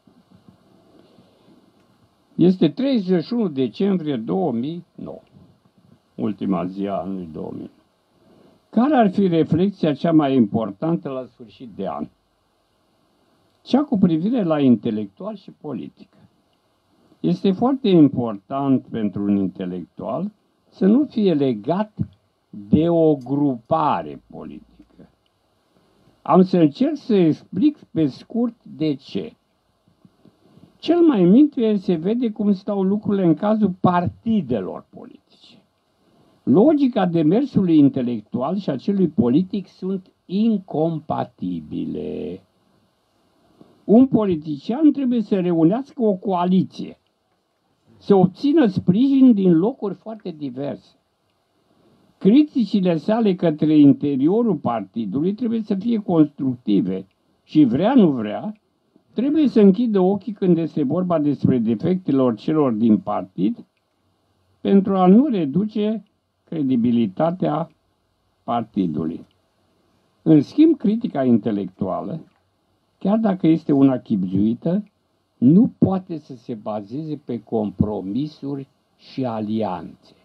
Este 31 decembrie 2009, ultima zi a anului 2009. Care ar fi reflexia cea mai importantă la sfârșit de an? Cea cu privire la intelectual și politică. Este foarte important pentru un intelectual să nu fie legat de o grupare politică. Am să încerc să explic pe scurt de ce. Cel mai minte se vede cum stau lucrurile în cazul partidelor politice. Logica demersului intelectual și a celui politic sunt incompatibile. Un politician trebuie să reunească o coaliție, să obțină sprijin din locuri foarte diverse. Criticile sale către interiorul partidului trebuie să fie constructive și vrea, nu vrea, trebuie să închidă ochii când este vorba despre defectele celor din partid pentru a nu reduce credibilitatea partidului. În schimb, critica intelectuală, chiar dacă este una chibzuită, nu poate să se bazeze pe compromisuri și alianțe.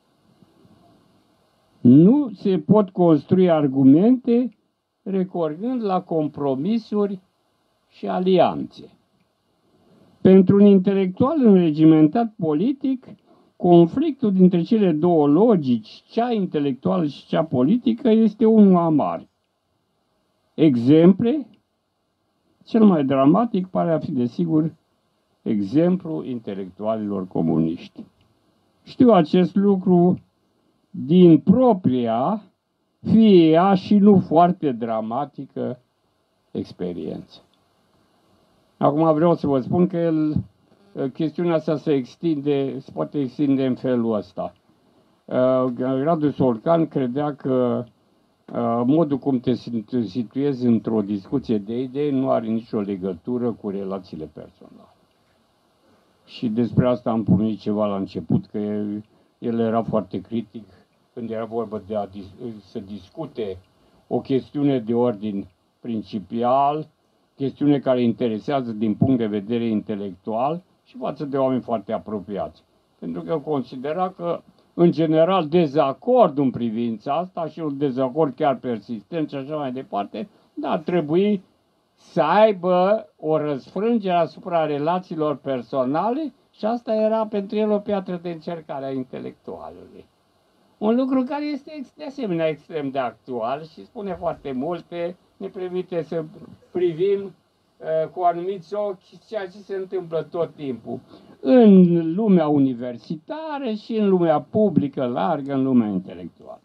Nu se pot construi argumente recurgând la compromisuri și alianțe. Pentru un intelectual înregimentat politic, conflictul dintre cele două logici, cea intelectuală și cea politică, este unul amar. Exemple? Cel mai dramatic pare a fi, desigur, exemplul intelectualilor comuniști. Știu acest lucru din propria, fie ea și nu foarte dramatică, experiență. Acum vreau să vă spun că chestiunea asta se poate extinde în felul ăsta. Radu Solcan credea că modul cum te situezi într-o discuție de idei nu are nicio legătură cu relațiile personale. Și despre asta am pornit ceva la început, că el era foarte critic când era vorba de să discute o chestiune de ordin principial, chestiune care interesează din punct de vedere intelectual și față de oameni foarte apropiați. Pentru că considera că, în general, dezacordul în privința asta și un dezacord chiar persistent și așa mai departe, dar ar trebui să aibă o răsfrângere asupra relațiilor personale și asta era pentru el o piatră de încercare a intelectualului. Un lucru care este de asemenea extrem de actual și spune foarte multe, ne permite să privim cu anumiți ochi ceea ce se întâmplă tot timpul în lumea universitară și în lumea publică largă, în lumea intelectuală.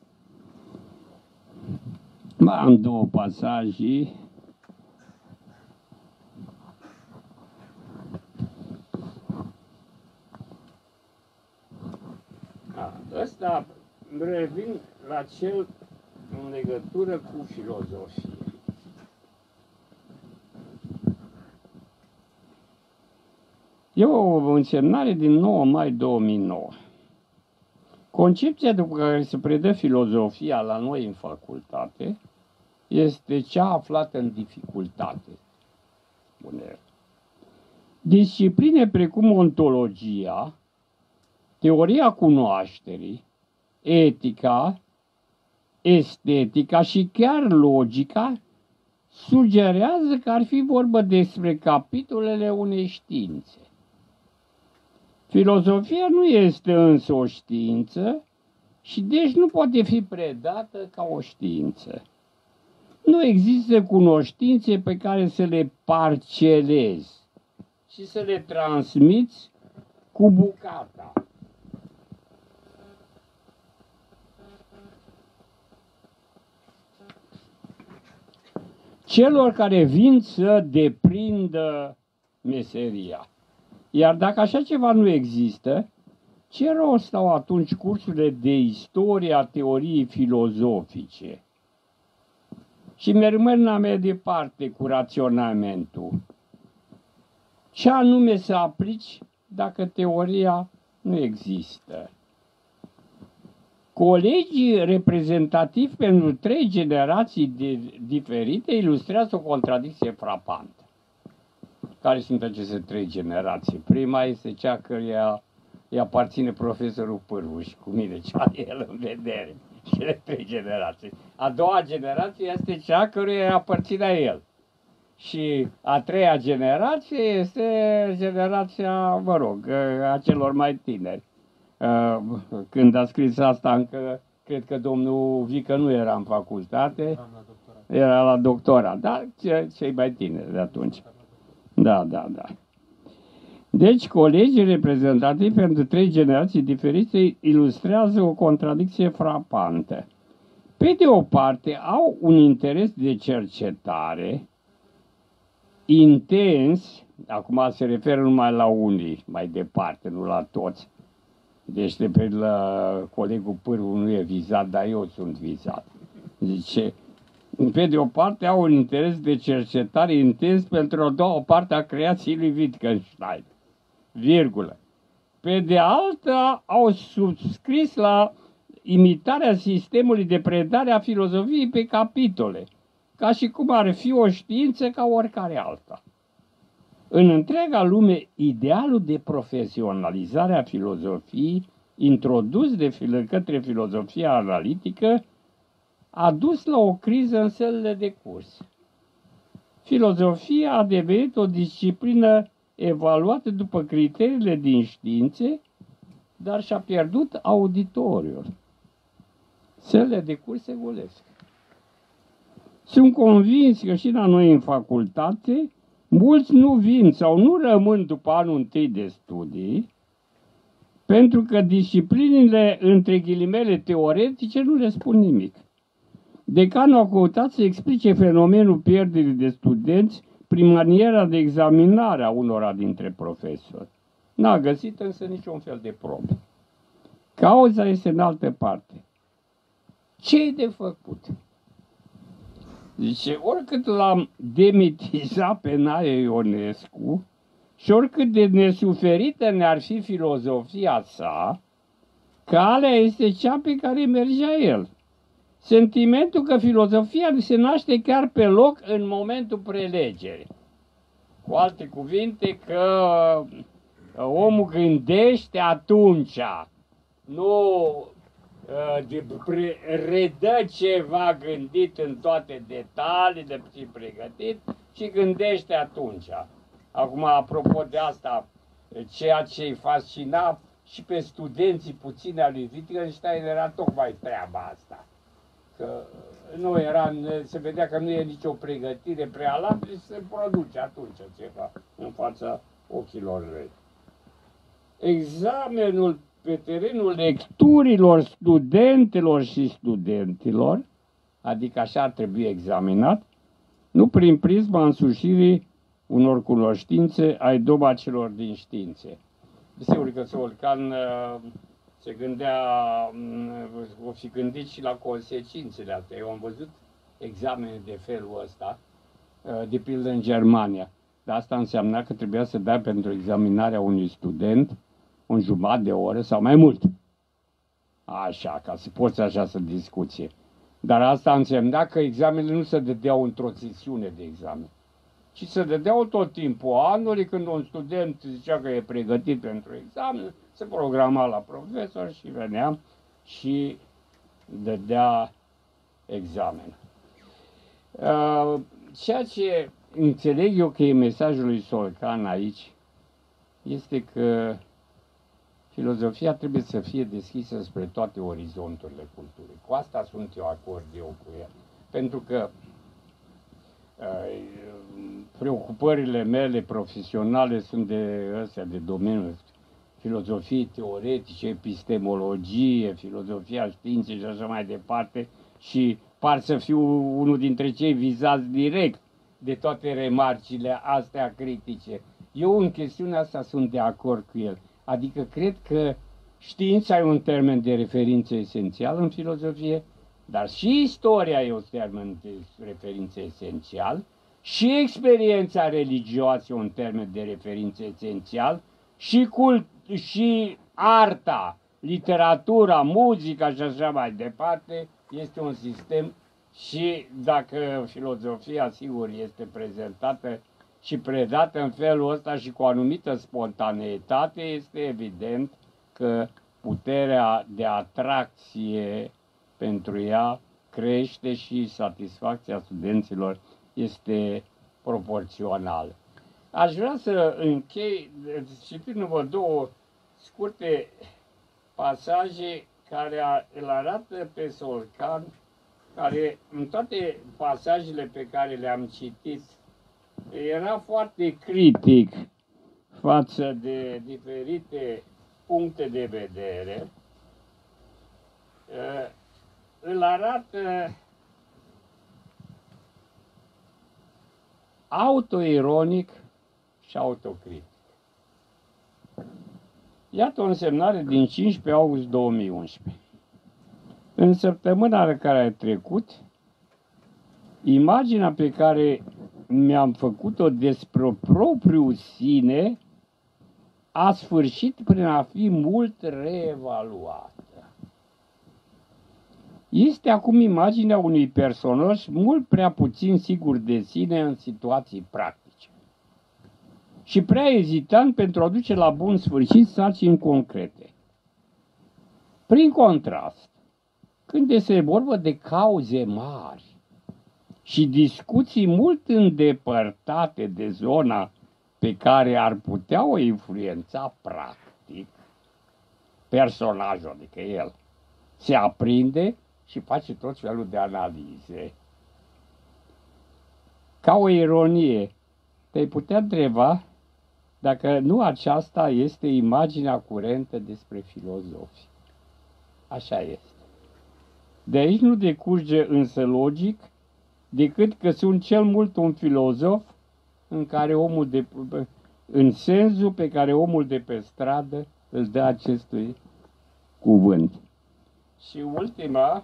Am două pasaje. Ăsta revin la cel în legătură cu filozofie. E o însemnare din 9 mai 2009. Concepția după care se predă filozofia la noi în facultate este cea aflată în dificultate. Spune. Discipline precum ontologia, teoria cunoașterii, etica, estetica și chiar logica sugerează că ar fi vorba despre capitolele unei științe. Filozofia nu este însă o știință, și deci nu poate fi predată ca o știință. Nu există cunoștințe pe care să le parcelezi și să le transmiți cu bucata. Celor care vin să deprindă meseria. Iar dacă așa ceva nu există, ce rost au atunci cursurile de istorie a teoriei filozofice? Și mergând mai departe cu raționamentul, ce anume să aplici dacă teoria nu există? Colegii reprezentativi pentru 3 generații diferite ilustrează o contradicție frapantă. Care sunt aceste 3 generații? Prima este cea căreia îi aparține profesorul Pârvuș, cu mine ce are el în vedere, cele 3 generații. A doua generație este cea căruia îi aparține el. Și a 3-a generație este generația, mă rog, a celor mai tineri. Când a scris asta, încă cred că domnul Vică nu era în facultate, era la doctorat, dar cei mai tineri de atunci. Da. Deci, colegii reprezentativi pentru 3 generații diferite ilustrează o contradicție frapantă. Pe de o parte, au un interes de cercetare intens, acum se referă numai la unii, mai departe, nu la toți. Deci, de la colegul Pârvu nu e vizat, dar eu sunt vizat. Zice, pe de o parte au un interes de cercetare intens pentru a doua parte a creației lui Wittgenstein. Virgulă. Pe de alta au subscris la imitarea sistemului de predare a filozofiei pe capitole, ca și cum ar fi o știință ca oricare alta. În întreaga lume, idealul de profesionalizare a filozofiei, introdus de către filozofia analitică, a dus la o criză în sălile de curs. Filozofia a devenit o disciplină evaluată după criteriile din științe, dar și-a pierdut auditoriul. Sălile de curs se golesc. Sunt convins că și la noi în facultate, mulți nu vin sau nu rămân după anul întâi de studii, pentru că disciplinile, între ghilimele, teoretice nu le spun nimic. Decanul a căutat să explice fenomenul pierderii de studenți prin maniera de examinare a unora dintre profesori. N-a găsit însă niciun fel de probe. Cauza este în altă parte. Ce-i de făcut? Zice, oricât l-am demitizat pe Nae Ionescu și oricât de nesuferită ne-ar fi filozofia sa, calea este cea pe care mergea el. Sentimentul că filozofia se naște chiar pe loc în momentul prelegerii. Cu alte cuvinte, că omul gândește atunci, nu redă ceva gândit în toate detaliile și pregătit, și gândește atunci. Acum, apropo de asta, ceea ce îi fascina și pe studenții puțini al lui Wittgenstein era tocmai treaba asta. Că nu era, se vedea că nu e nicio pregătire prealabilă și se produce atunci ceva în fața ochilor lui. Examenul pe terenul lecturilor studentelor și studentilor, adică așa ar trebui examinat, nu prin prisma însușirii unor cunoștințe ai dobacelor din științe. Desigur că Țolcan se gândea, o fi gândit și la consecințele astea. Eu am văzut examene de felul ăsta, de pildă în Germania. Dar asta înseamnă că trebuia să dea pentru examinarea unui student un jumătate de oră sau mai mult. Așa, ca să poți așa să discuție. Dar asta însemna că examenele nu se dădeau într-o sesiune de examen, ci se dădeau tot timpul anului, când un student zicea că e pregătit pentru examen, se programa la profesor și venea și dădea examen. Ceea ce înțeleg eu că e mesajul lui Țolcan aici este că filozofia trebuie să fie deschisă spre toate orizonturile culturii. Cu asta sunt acord eu cu el. Pentru că preocupările mele profesionale sunt de astea, de domeniul filozofiei teoretice, epistemologie, filozofia științei și așa mai departe, și par să fiu unul dintre cei vizați direct de toate remarcile astea critice. Eu în chestiunea asta sunt de acord cu el. Adică cred că știința e un termen de referință esențial în filozofie, dar și istoria e un termen de referință esențial, și experiența religioasă e un termen de referință esențial, și arta, literatura, muzica și așa mai departe este un sistem. Și dacă filozofia, sigur, este prezentată și predată în felul ăsta și cu o anumită spontaneitate, este evident că puterea de atracție pentru ea crește și satisfacția studenților este proporțională. Aș vrea să închei citindu-vă două scurte pasaje care îl arată pe Solcan, care în toate pasajele pe care le-am citit era foarte critic față de diferite puncte de vedere. Îl arată autoironic și autocritic. Iată o însemnare din 15 august 2011. În săptămâna care a trecut, imaginea pe care mi-am făcut-o despre propriul sine a sfârșit prin a fi mult reevaluată. Este acum imaginea unui personaj mult prea puțin sigur de sine în situații practice și prea ezitant pentru a duce la bun sfârșit sarcini concrete. Prin contrast, când este vorba de cauze mari și discuții mult îndepărtate de zona pe care ar putea o influența practic, personajul, adică el, se aprinde și face tot felul de analize. Ca o ironie, te-ai putea întreba dacă nu aceasta este imaginea curentă despre filozofi. Așa este. De aici nu decurge însă logic decât că sunt cel mult un filozof în sensul pe care omul de pe stradă îl dă acestui cuvânt. Și ultima,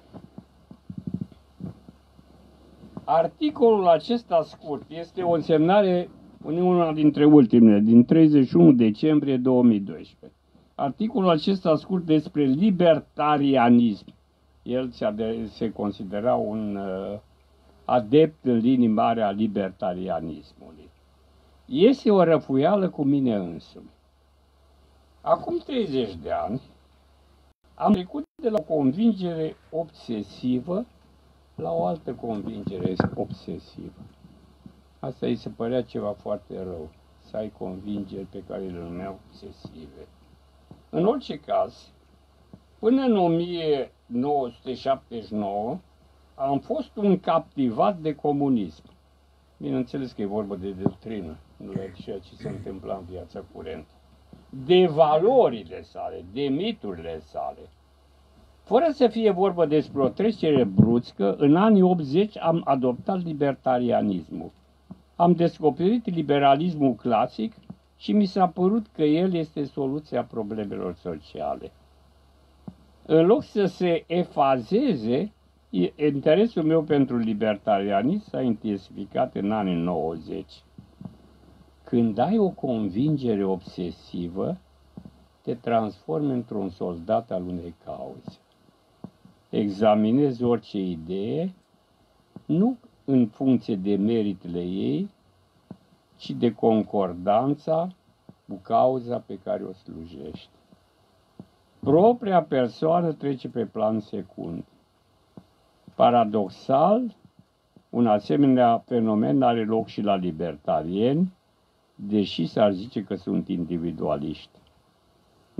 articolul acesta scurt este o însemnare, una dintre ultimele, din 31 decembrie 2012. Articolul acesta scurt despre libertarianism. El se considera un adept în linii mari a libertarianismului. Este o răfuială cu mine însumi. Acum 30 de ani am trecut de la o convingere obsesivă la o altă convingere obsesivă. Asta îi se părea ceva foarte rău, să ai convingeri pe care le numeau obsesive. În orice caz, până în 1979 am fost un captivat de comunism. Bineînțeles că e vorba de doctrină, nu de ceea ce se întâmplă în viața curentă. De valorile sale, de miturile sale. Fără să fie vorba despre o trecere bruțcă, în anii 80 am adoptat libertarianismul. Am descoperit liberalismul clasic și mi s-a părut că el este soluția problemelor sociale. În loc să se efazeze, interesul meu pentru libertarianism s-a intensificat în anii 90. Când ai o convingere obsesivă, te transformi într-un soldat al unei cauze. Examinezi orice idee, nu în funcție de meritele ei, ci de concordanța cu cauza pe care o slujești. Propria persoană trece pe plan secund. Paradoxal, un asemenea fenomen are loc și la libertarieni, deși s-ar zice că sunt individualiști.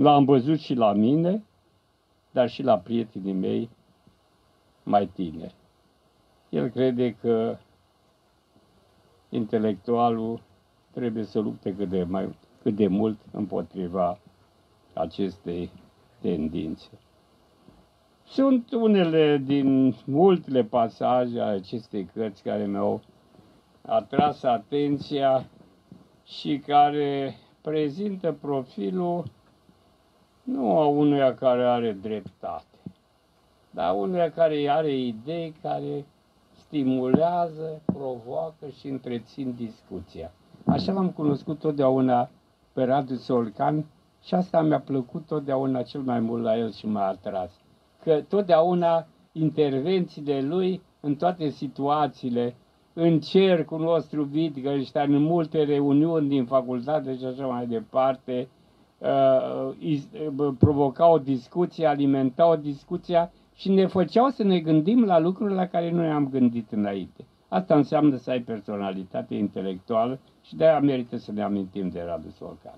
L-am văzut și la mine, dar și la prietenii mei mai tineri. El crede că intelectualul trebuie să lupte cât de mult împotriva acestei tendințe. Sunt unele din multele pasaje ale acestei cărți care mi-au atras atenția și care prezintă profilul nu a unuia care are dreptate, dar unuia care are idei care stimulează, provoacă și întrețin discuția. Așa l-am cunoscut totdeauna pe Radu Solcan și asta mi-a plăcut totdeauna cel mai mult la el și m-a atras. Că totdeauna intervențiile lui în toate situațiile, în cercul nostru Wittgenstein, în multe reuniuni din facultate și așa mai departe, provocau o discuție, alimentau o discuție și ne făceau să ne gândim la lucruri la care nu ne-am gândit înainte. Asta înseamnă să ai personalitate intelectuală și de-aia merită să ne amintim de Radu Solcan.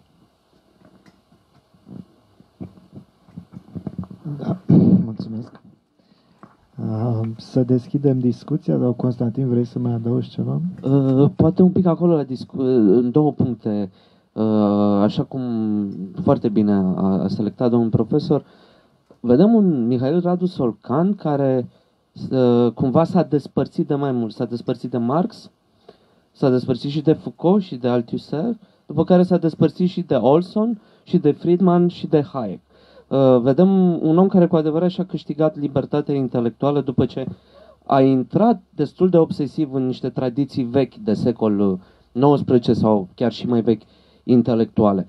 Da, mulțumesc. Să deschidem discuția, dar Constantin, vrei să mai adaugi ceva? Poate un pic acolo în două puncte, așa cum foarte bine a selectat domnul profesor. Vedem un Mihail Radu Solcan care cumva s-a despărțit de mai mult. S-a despărțit de Marx, s-a despărțit și de Foucault și de Althusser, după care s-a despărțit și de Olson și de Friedman și de Hayek. Vedem un om care cu adevărat și-a câștigat libertatea intelectuală după ce a intrat destul de obsesiv în niște tradiții vechi de secol XIX sau chiar și mai vechi intelectuale.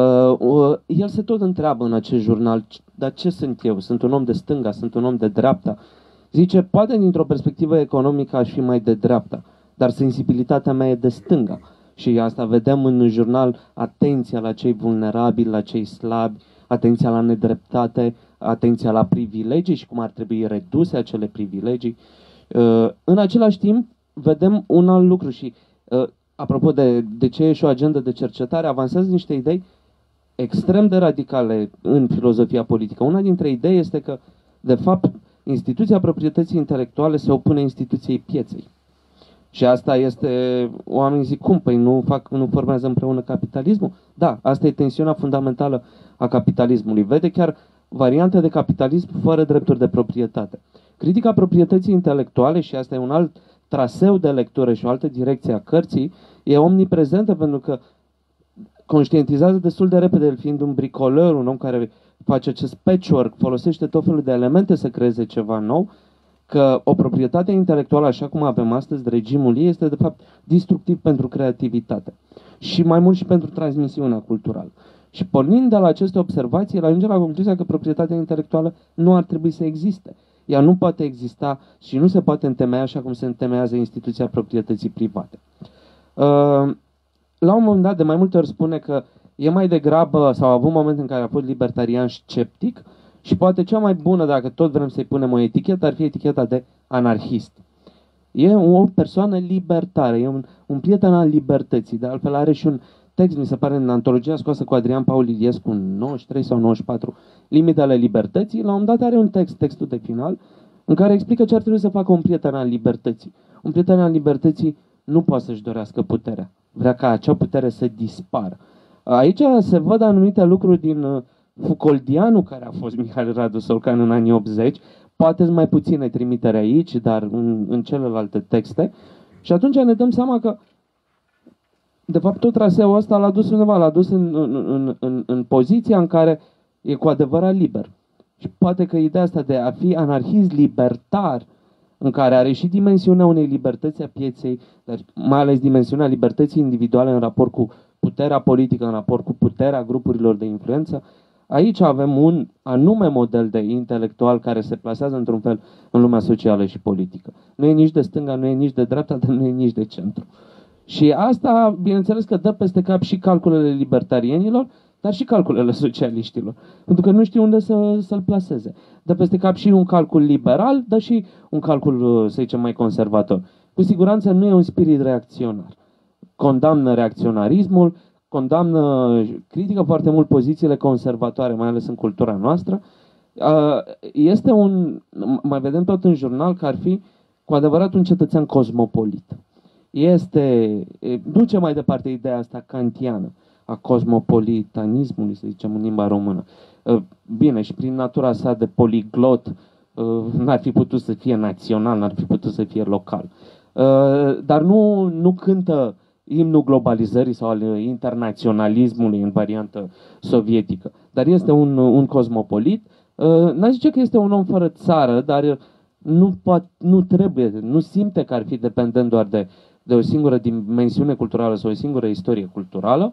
El se tot întreabă în acest jurnal, dar ce sunt eu? Sunt un om de stânga? Sunt un om de dreapta? Zice, poate dintr-o perspectivă economică aș fi mai de dreapta, dar sensibilitatea mea e de stânga. Și asta vedem în jurnal, atenția la cei vulnerabili, la cei slabi, atenția la nedreptate, atenția la privilegii și cum ar trebui reduse acele privilegii. În același timp, vedem un alt lucru și, apropo de ce e și o agendă de cercetare, avansează niște idei extrem de radicale în filozofia politică. Una dintre idei este că, de fapt, instituția proprietății intelectuale se opune instituției pieței. Și asta este, oamenii zic, cum? Păi nu formează împreună capitalismul? Da, asta e tensiunea fundamentală a capitalismului. Vede chiar variante de capitalism fără drepturi de proprietate. Critica proprietății intelectuale, și asta e un alt traseu de lectură și o altă direcție a cărții, e omniprezentă pentru că conștientizează destul de repede, el fiind un bricoleur, un om care face acest patchwork, folosește tot felul de elemente să creeze ceva nou, că o proprietate intelectuală, așa cum avem astăzi, regimul ei, este de fapt destructiv pentru creativitate și mai mult și pentru transmisiunea culturală. Și pornind de la aceste observații, el ajunge la concluzia că proprietatea intelectuală nu ar trebui să existe. Ea nu poate exista și nu se poate întemeia așa cum se întemeiază instituția proprietății private. La un moment dat, de mai multe ori spune că e mai degrabă, sau a avut un moment în care a fost libertarian sceptic și poate cea mai bună, dacă tot vrem să-i punem o etichetă, ar fi eticheta de anarhist. E o persoană libertară, e un prieten al libertății, de altfel are și un text, mi se pare, în antologia scoasă cu Adrian Paul Iliescu în 93 sau 94, Limitele libertății. La un moment dat are un text, textul de final, în care explică ce ar trebui să facă un prieten al libertății. Un prieten al libertății nu poate să-și dorească puterea. Vrea ca acea putere să dispară. Aici se văd anumite lucruri din Foucauldianul, care a fost Mihail Radu Solcan în anii 80, poate mai puține trimitere aici, dar în celelalte texte. Și atunci ne dăm seama că, de fapt, tot traseul ăsta l-a dus undeva, l-a dus în poziția în care e cu adevărat liber. Și poate că ideea asta de a fi anarhist libertar, în care are și dimensiunea unei libertăți a pieței, dar mai ales dimensiunea libertății individuale în raport cu puterea politică, în raport cu puterea grupurilor de influență, aici avem un anume model de intelectual care se plasează într-un fel în lumea socială și politică. Nu e nici de stânga, nu e nici de dreapta, dar nu e nici de centru. Și asta, bineînțeles că dă peste cap și calculele libertarienilor, dar și calculele socialiștilor. Pentru că nu știu unde să-l plaseze. Dă peste cap și un calcul liberal, dar și un calcul, să zicem, mai conservator. Cu siguranță nu e un spirit reacționar. Condamnă reacționarismul, condamnă, critică foarte mult pozițiile conservatoare, mai ales în cultura noastră. Este mai vedem tot în jurnal că ar fi cu adevărat un cetățean cosmopolit. Duce mai departe ideea asta kantiană a cosmopolitanismului, să zicem în limba română. Bine, și prin natura sa de poliglot n-ar fi putut să fie național, n-ar fi putut să fie local. Dar nu cântă imnul globalizării sau al internaționalismului în variantă sovietică. Dar este un cosmopolit. N-aș zice că este un om fără țară, dar nu simte că ar fi dependent doar de o singură dimensiune culturală sau o singură istorie culturală.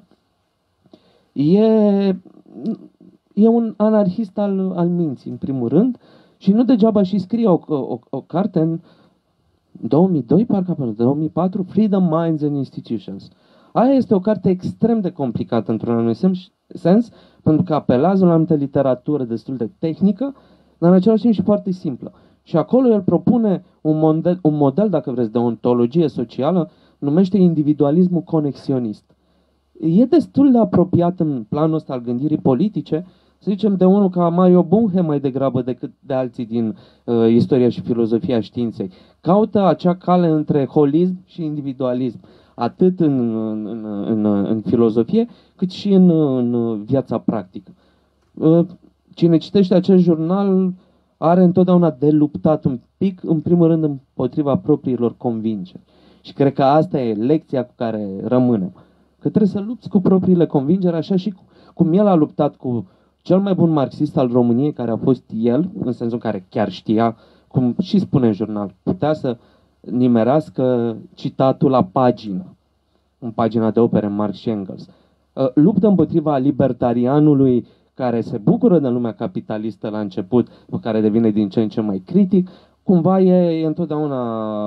E un anarhist al minții, în primul rând, și nu degeaba și scrie o carte în 2002, parcă 2004, Freedom, Minds and Institutions. Aia este o carte extrem de complicată într-un anumit sens, pentru că apelează la o anumită literatură destul de tehnică, dar în același timp și foarte simplă. Și acolo el propune un model, dacă vreți, de ontologie socială, numește individualismul conexionist. E destul de apropiat în planul ăsta al gândirii politice, să zicem, de unul ca Mario Bunge mai degrabă decât de alții din istoria și filozofia științei. Caută acea cale între holism și individualism, atât în filozofie, cât și în viața practică. Cine citește acest jurnal are întotdeauna de luptat un pic, în primul rând, împotriva propriilor convingeri. Și cred că asta e lecția cu care rămânem. Că trebuie să lupți cu propriile convingeri, așa și cum el a luptat cu cel mai bun marxist al României, care a fost el, în sensul în care chiar știa, cum și spune în jurnal, putea să nimerească citatul la pagină, în pagina de opere Marx și Engels. Luptă împotriva libertarianului care se bucură de lumea capitalistă la început, pe care devine din ce în ce mai critic, cumva e întotdeauna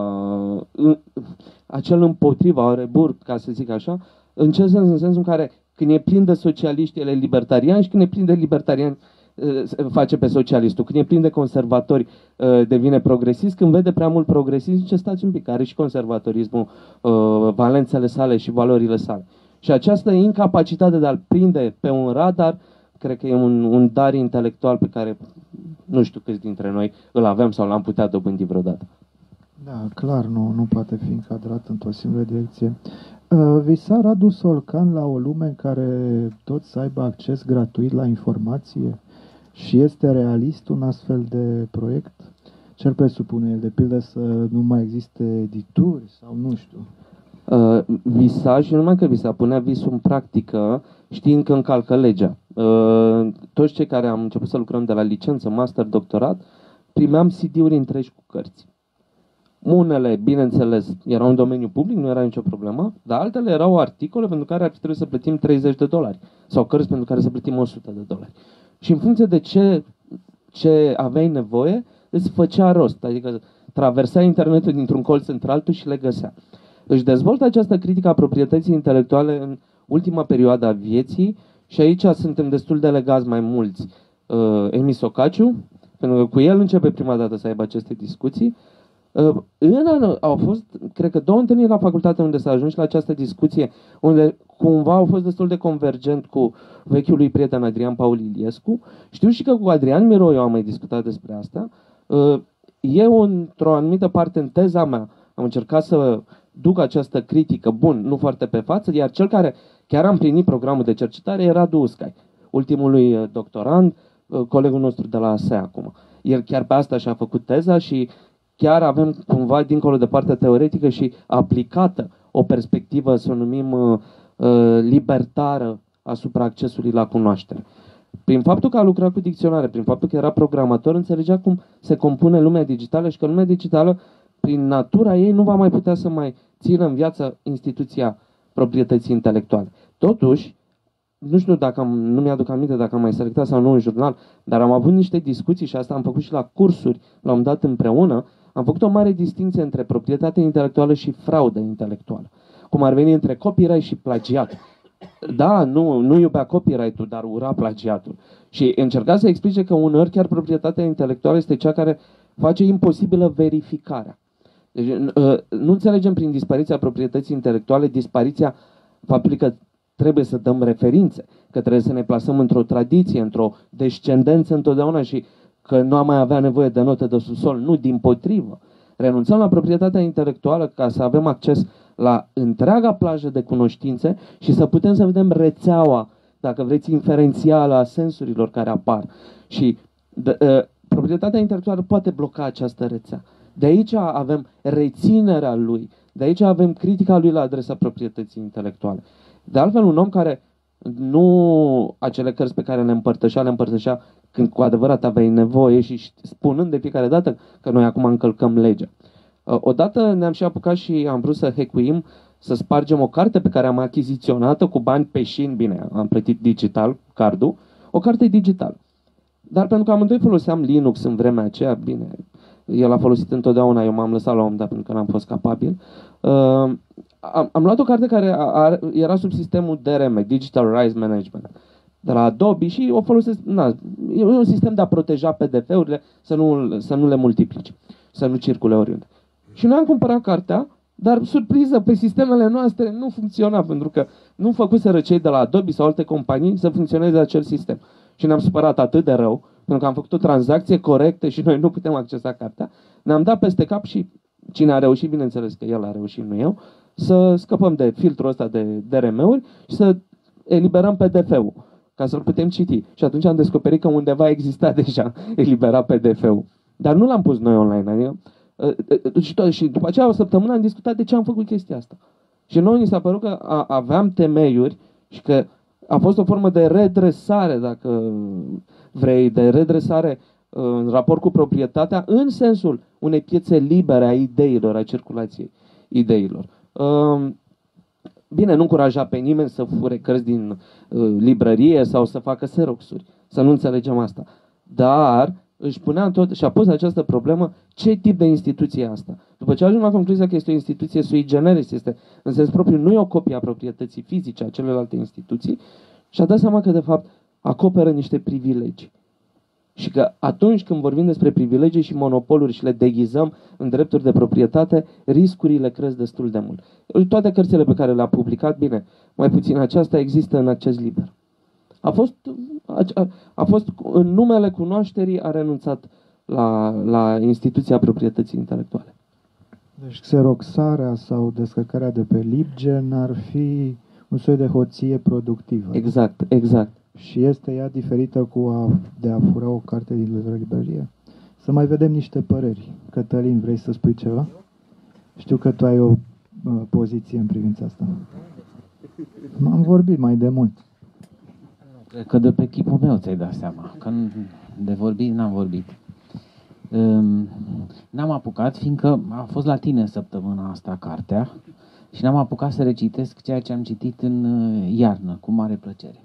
acel împotriva, reburt, ca să zic așa, în ce sens? În sensul în care când e plin de socialiști, el e libertarian, și când e plin de libertariani, face pe socialistul. Când e plin de conservatori, devine progresist. Când vede prea mult progresism, zice, stați un pic, are și conservatorismul valențele sale și valorile sale. Și această incapacitate de a-l prinde pe un radar, cred că e un dar intelectual pe care nu știu câți dintre noi îl avem sau l-am putea dobândi vreodată. Da, clar, nu poate fi încadrat într-o singură direcție. Visa Radu Solcan la o lume în care toți să aibă acces gratuit la informație? Și este realist un astfel de proiect? Ce-ar presupune el? De pildă să nu mai existe edituri sau nu știu? Visa, și nu numai că visa, punea visul în practică știind că încalcă legea. Toți cei care am început să lucrăm de la licență, master, doctorat, primeam CD-uri întregi cu cărți. Unele, bineînțeles, erau în domeniul public, nu era nicio problemă, dar altele erau articole pentru care ar fi trebuit să plătim $30 sau cărți pentru care să plătim $100. Și în funcție de ce aveai nevoie, îți făcea rost, adică traversa internetul dintr-un colț într-altul și le găsea. Își dezvoltă această critică a proprietății intelectuale în ultima perioadă a vieții și aici suntem destul de legați mai mulți. Emi Socaciu, pentru că cu el începe prima dată să aibă aceste discuții. Au fost, cred că, 2 întâlniri la facultate unde s-a ajuns la această discuție, unde cumva au fost destul de convergent cu vechiul lui prieten Adrian Paul Iliescu. Știu și că cu Adrian Miroiu am mai discutat despre asta. Eu, într-o anumită parte, în teza mea, am încercat să duc această critică, bun, nu foarte pe față, iar cel care chiar a împlinit programul de cercetare era Radu Uscai, ultimul lui doctorand, colegul nostru de la ASE acum. El chiar pe asta și-a făcut teza și chiar avem cumva, dincolo de partea teoretică și aplicată, o perspectivă, să o numim, libertară asupra accesului la cunoaștere. Prin faptul că a lucrat cu dicționare, prin faptul că era programator, înțelegea cum se compune lumea digitală și că lumea digitală, prin natura ei, nu va mai putea să mai țină în viață instituția proprietății intelectuale. Totuși, nu știu dacă nu mi-aduc aminte dacă am mai selectat sau nu în jurnal, dar am avut niște discuții și asta am făcut și la cursuri, l-am dat împreună, am făcut o mare distinție între proprietate intelectuală și fraudă intelectuală. Cum ar veni între copyright și plagiat. Da, nu iubea copyright-ul, dar ura plagiatul. Și încerca să explice că uneori chiar proprietatea intelectuală este cea care face imposibilă verificarea. Deci, nu înțelegem prin dispariția proprietății intelectuale dispariția faptului că trebuie să dăm referințe, că trebuie să ne plasăm într-o tradiție, într-o descendență întotdeauna și că nu am mai avea nevoie de note de subsol. Nu, dimpotrivă. Renunțăm la proprietatea intelectuală ca să avem acces la întreaga plajă de cunoștințe și să putem să vedem rețeaua, dacă vreți, inferențială a sensurilor care apar. Și proprietatea intelectuală poate bloca această rețea. De aici avem reținerea lui, de aici avem critica lui la adresa proprietății intelectuale. De altfel, un om care nu acele cărți pe care le împărtășea când cu adevărat aveai nevoie și spunând de fiecare dată că noi acum încălcăm legea. Odată ne-am și apucat și am vrut să hackuim, să spargem o carte pe care am achiziționat-o cu bani pe șin, bine, am plătit digital, cardul, o carte digitală. Dar pentru că amândoi foloseam Linux în vremea aceea, bine, el a folosit întotdeauna, eu m-am lăsat la un moment dat pentru că n-am fost capabil, am luat o carte care era sub sistemul DRM, Digital Rights Management, de la Adobe și o folosesc, e un sistem de a proteja PDF-urile să nu le multiplici, să nu circule oriunde. Și noi am cumpărat cartea, dar surpriză, pe sistemele noastre nu funcționa, pentru că nu făcuseră cei de la Adobe sau alte companii să funcționeze acel sistem. Și ne-am supărat atât de rău, pentru că am făcut o tranzacție corectă și noi nu putem accesa cartea. Ne-am dat peste cap și cine a reușit, bineînțeles că el a reușit, nu eu, să scăpăm de filtrul ăsta de DRM-uri și să eliberăm PDF-ul, ca să-l putem citi. Și atunci am descoperit că undeva exista deja eliberat PDF-ul. Dar nu l-am pus noi online. Adică, și după aceea o săptămână am discutat de ce am făcut chestia asta. Și noi ni s-a părut că aveam temeiuri și că a fost o formă de redresare, dacă vrei, de redresare în raport cu proprietatea, în sensul unei piețe libere a ideilor, a circulației ideilor. Bine, nu încuraja pe nimeni să fure cărți din librărie sau să facă xeroxuri, să nu înțelegem asta. Dar își punea tot și a pus această problemă, ce tip de instituție e asta? După ce a ajuns la concluzia că este o instituție sui generis, este în sens propriu, nu e o copie a proprietății fizice a celelalte instituții, și a dat seama că de fapt acoperă niște privilegii. Și că atunci când vorbim despre privilegii și monopoluri și le deghizăm în drepturi de proprietate, riscurile cresc destul de mult. Toate cărțile pe care le-a publicat, bine, mai puțin aceasta există în acces liber. A fost în numele cunoașterii, a renunțat la instituția proprietății intelectuale. Deci xeroxarea sau descărcarea de pe LibGen ar fi un soi de hoție productivă. Exact, exact. Și este ea diferită de a fura o carte din librărie? Să mai vedem niște păreri. Cătălin, vrei să spui ceva? Știu că tu ai o poziție în privința asta. Am vorbit mai de mult. Cred că de pe chipul meu ți-ai dat seama. Că de vorbit n-am vorbit. N-am apucat, fiindcă a fost la tine săptămâna asta cartea și n-am apucat să recitesc ceea ce am citit în iarnă, cu mare plăcere.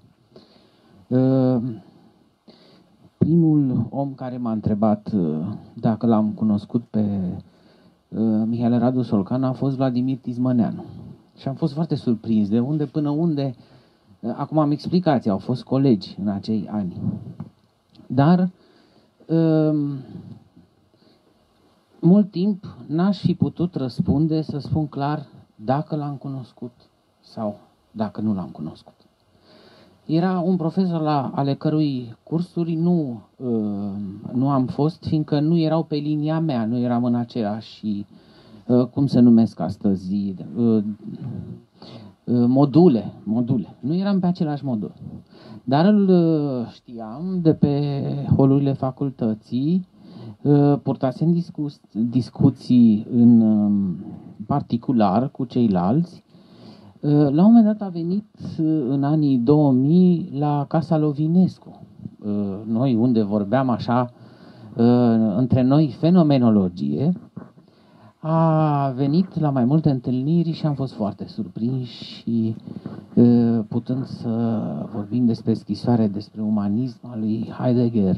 Primul om care m-a întrebat dacă l-am cunoscut pe Mihail Radu Solcan a fost Vladimir Tizmăneanu. Și am fost foarte surprins de unde până unde. Acum am explicații, au fost colegi în acei ani. Dar mult timp n-aș fi putut răspunde să spun clar dacă l-am cunoscut sau dacă nu l-am cunoscut. Era un profesor ale cărui cursuri nu am fost, fiindcă nu erau pe linia mea, nu eram în același, cum se numesc astăzi, module. Nu eram pe același modul. Dar îl știam de pe holurile facultății, purtasem discuții în particular cu ceilalți. La un moment dat a venit în anii 2000 la Casa Lovinescu. Noi unde vorbeam așa între noi fenomenologie, a venit la mai multe întâlniri și am fost foarte surprinși și putând să vorbim despre scrisoare, despre umanism al lui Heidegger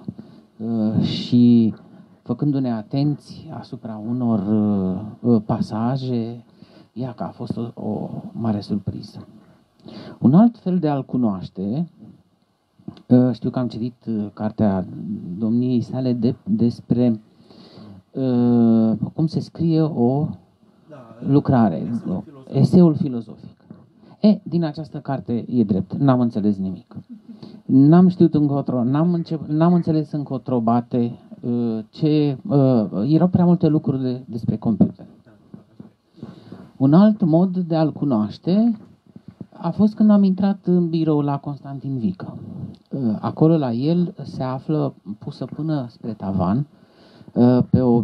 și făcându-ne atenți asupra unor pasaje, ia că a fost o mare surpriză. Un alt fel de a-l cunoaște, știu că am citit cartea domniei sale despre cum se scrie o lucrare, eseul filozofic. Din această carte e drept, n-am înțeles nimic. N-am știut încotro, n-am înțeles încotro bate, erau prea multe lucruri despre computer. Un alt mod de a-l cunoaște a fost când am intrat în birou la Constantin Vică. Acolo la el se află, pusă până spre tavan, pe o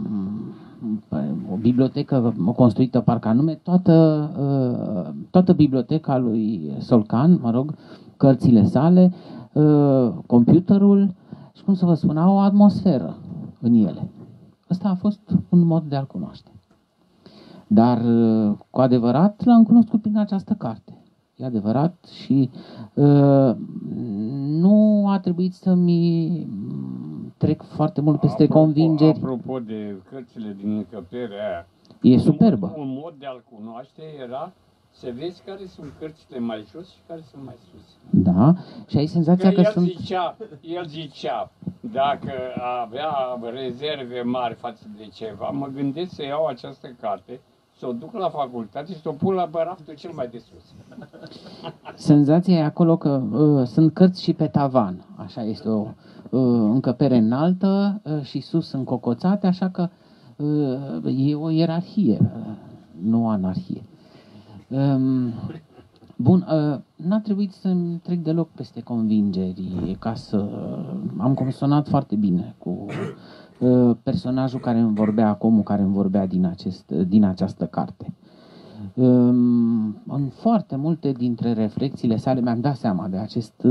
bibliotecă construită parcă anume, toată biblioteca lui Solcan, cărțile sale, computerul și, cum să vă spun, au o atmosferă în ele. Ăsta a fost un mod de a-l cunoaște. Dar, cu adevărat, l-am cunoscut prin această carte. E adevărat și nu a trebuit să-mi trec foarte mult peste convingeri. Apropo de cărțile din încăperea aia, e superbă. Un mod de a-l cunoaște era să vezi care sunt cărțile mai jos și care sunt mai sus. Da, și ai senzația că sunt... El zicea, dacă avea rezerve mari față de ceva, mă gândesc să iau această carte, să o duc la facultate și să o pun la băraftul cel mai de sus. Senzația e acolo că sunt cărți și pe tavan. Așa este o încăpere înaltă și sus încocoțate, așa că e o ierarhie, nu o anarhie. Bun, n-a trebuit să-mi trec deloc peste convingeri, ca să... Am consonat foarte bine cu personajul care îmi vorbea, acum care îmi vorbea din această carte. În foarte multe dintre reflexiile sale mi-am dat seama de acest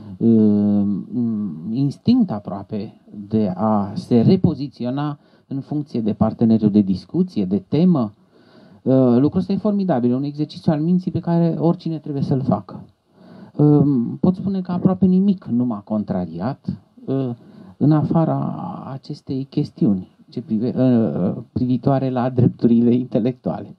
instinct aproape de a se repoziționa în funcție de partenerul de discuție, de temă. Lucrul ăsta e formidabil, un exercițiu al minții pe care oricine trebuie să-l facă. Pot spune că aproape nimic nu m-a contrariat în afara acestei chestiuni privitoare la drepturile intelectuale.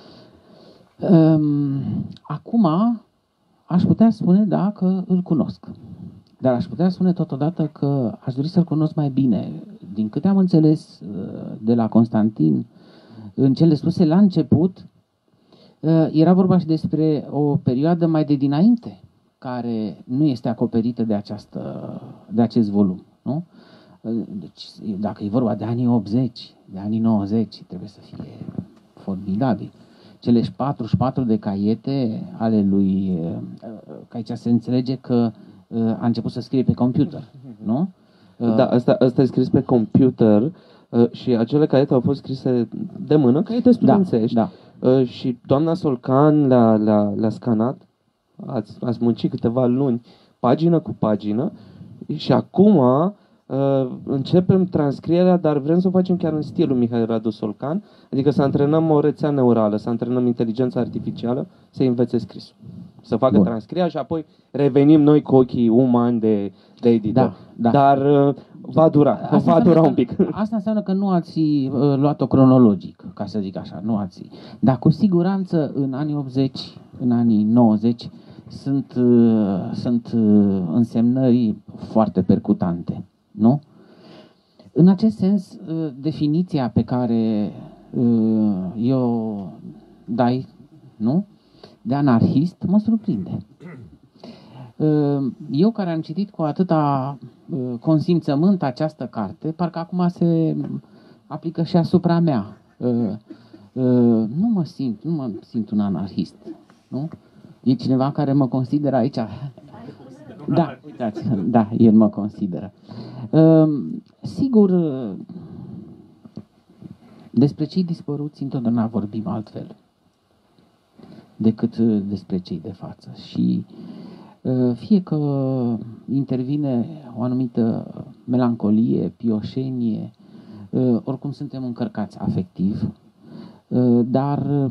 Acum aș putea spune, da, că îl cunosc. Dar aș putea spune totodată că aș dori să-l cunosc mai bine. Din câte am înțeles de la Constantin, în cele spuse la început, era vorba și despre o perioadă mai de dinainte, care nu este acoperită de acest volum. Nu? Deci, dacă e vorba de anii 80, de anii 90, trebuie să fie formidabil. Cele 44 de caiete ale lui, că aici se înțelege că a început să scrie pe computer, nu? Da, asta e scris pe computer și acele caiete au fost scrise de mână, caiete studențești. Da. Și doamna Solcan le-a scanat, ați muncit câteva luni, pagină cu pagină, și acum începem transcrierea, dar vrem să o facem chiar în stilul Mihail Radu Solcan, adică să antrenăm o rețea neurală, să antrenăm inteligența artificială să învețe scrisul. Să facă transcrierea și apoi revenim noi cu ochii umani de editor. Da. Dar va dura un pic. Asta înseamnă că nu ați luat-o cronologic, ca să zic așa, nu ați. Dar cu siguranță în anii 80, în anii 90 sunt însemnări foarte percutante, nu? În acest sens, definiția pe care eu dai, nu? De anarhist, mă surprinde. Eu care am citit cu atâta consimțământ această carte, parcă acum se aplică și asupra mea. Nu mă simt un anarhist, nu? E cineva care mă consideră aici? Da, uitați, da, el mă consideră. Sigur, despre cei dispăruți întotdeauna vorbim altfel decât despre cei de față. Și fie că intervine o anumită melancolie, pioșenie, oricum suntem încărcați afectiv, dar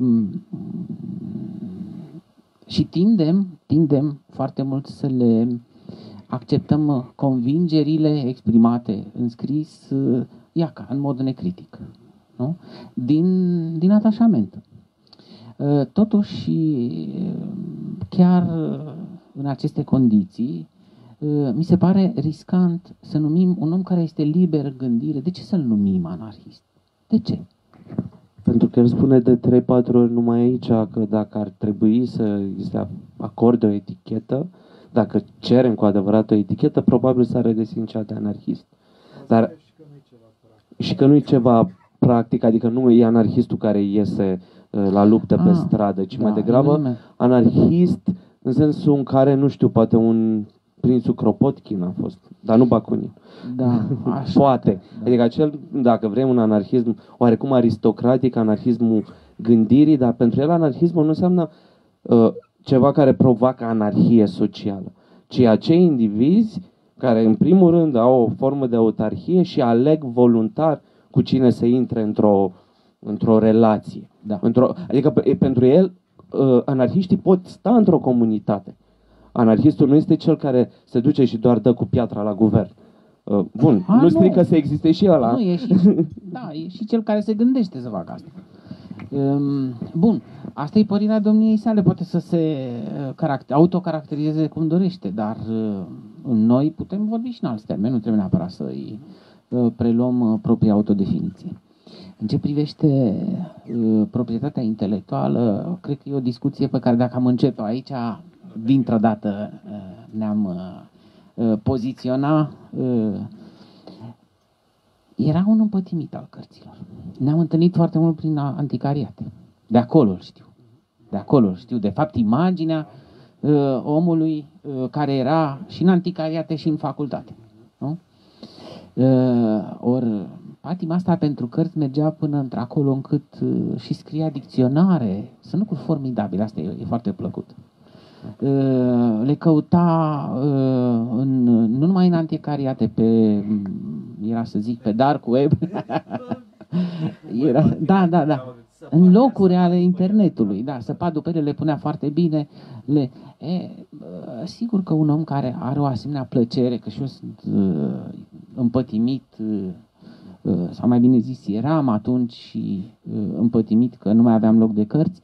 și tindem foarte mult să le acceptăm convingerile exprimate în scris, în mod necritic, nu? Din atașament. Totuși, chiar în aceste condiții, mi se pare riscant să numim un om care este liber gândire. De ce să-l numim anarhist? De ce? Pentru că el spune de 3-4 ori numai aici că dacă ar trebui să îi se acorde o etichetă, dacă cerem cu adevărat o etichetă, probabil s-ar regăsi în cea de anarhist. Dar și că nu e ceva practic, adică nu e anarhistul care iese la luptă pe stradă, ci mai degrabă anarhist în sensul în care, nu știu, poate un prințul Kropotkin a fost, dar nu Bakunin. Da, poate. Da. Adică acel, dacă vrem un anarhism oarecum aristocratic, anarhismul gândirii, dar pentru el anarhismul nu înseamnă ceva care provoacă anarhie socială, ci acei indivizi care în primul rând au o formă de autarhie și aleg voluntar cu cine să intre într-o relație. Da. Adică pentru el anarhiștii pot sta într-o comunitate. Anarhistul nu este cel care se duce și doar dă cu piatra la guvern. Bun, nu strică să existe și ăla. Nu, e și cel care se gândește să facă asta. Bun, asta e părerea domniei sale, poate să se autocaracterizeze cum dorește, dar noi putem vorbi și în alți termeni, nu trebuie neapărat să-i preluăm propria autodefiniție. În ce privește proprietatea intelectuală, cred că e o discuție pe care dacă am începe aici, dintr-o dată ne-am poziționa. Era un împătimit al cărților. Ne-am întâlnit foarte mult prin anticariate. De acolo îl știu. De acolo îl știu. De fapt, imaginea omului care era și în anticariate și în facultate. Nu? Ori patima asta pentru cărți mergea până într-acolo încât și scria dicționare. Sunt lucruri formidabile. Asta e foarte plăcut. Le căuta nu numai în anticariate, era să zic pe dark web, da, în locuri ale internetului, da, săpa după ele, le punea foarte bine, sigur că un om care are o asemenea plăcere, că și eu sunt împătimit, sau mai bine zis, eram atunci și împătimit că nu mai aveam loc de cărți,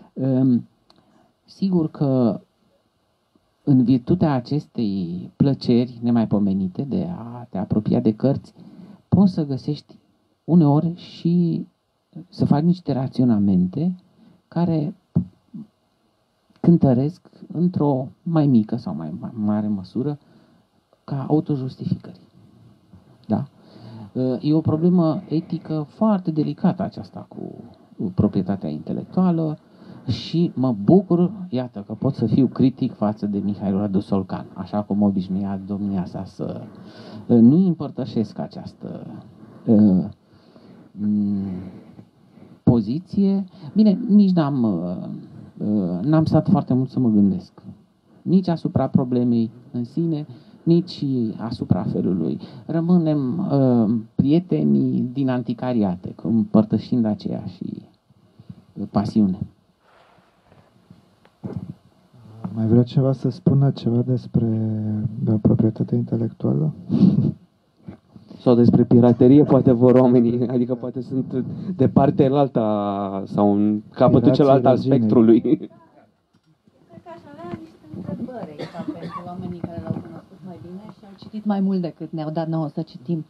sigur că în virtutea acestei plăceri nemaipomenite de a te apropia de cărți, poți să găsești uneori și să faci niște raționamente care cântăresc într-o mai mică sau mai mare măsură ca autojustificări. Da? E o problemă etică foarte delicată aceasta cu proprietatea intelectuală. Și mă bucur, iată, că pot să fiu critic față de Mihail Radu Solcan, așa cum obișnuia domnia sa să nu împărtășesc această poziție. Bine, nici n-am stat foarte mult să mă gândesc. Nici asupra problemei în sine, nici asupra felului. Rămânem prietenii din anticariate, împărtășind aceeași pasiune. Mai vrea cineva să spună ceva despre proprietatea intelectuală? Sau despre piraterie, poate vor oamenii, adică poate sunt de partea alta sau în capătul celălalt al spectrului. Cred că aș avea niște întrebări pentru oamenii care l-au cunoscut mai bine și au citit mai mult decât ne-au dat nouă să citim.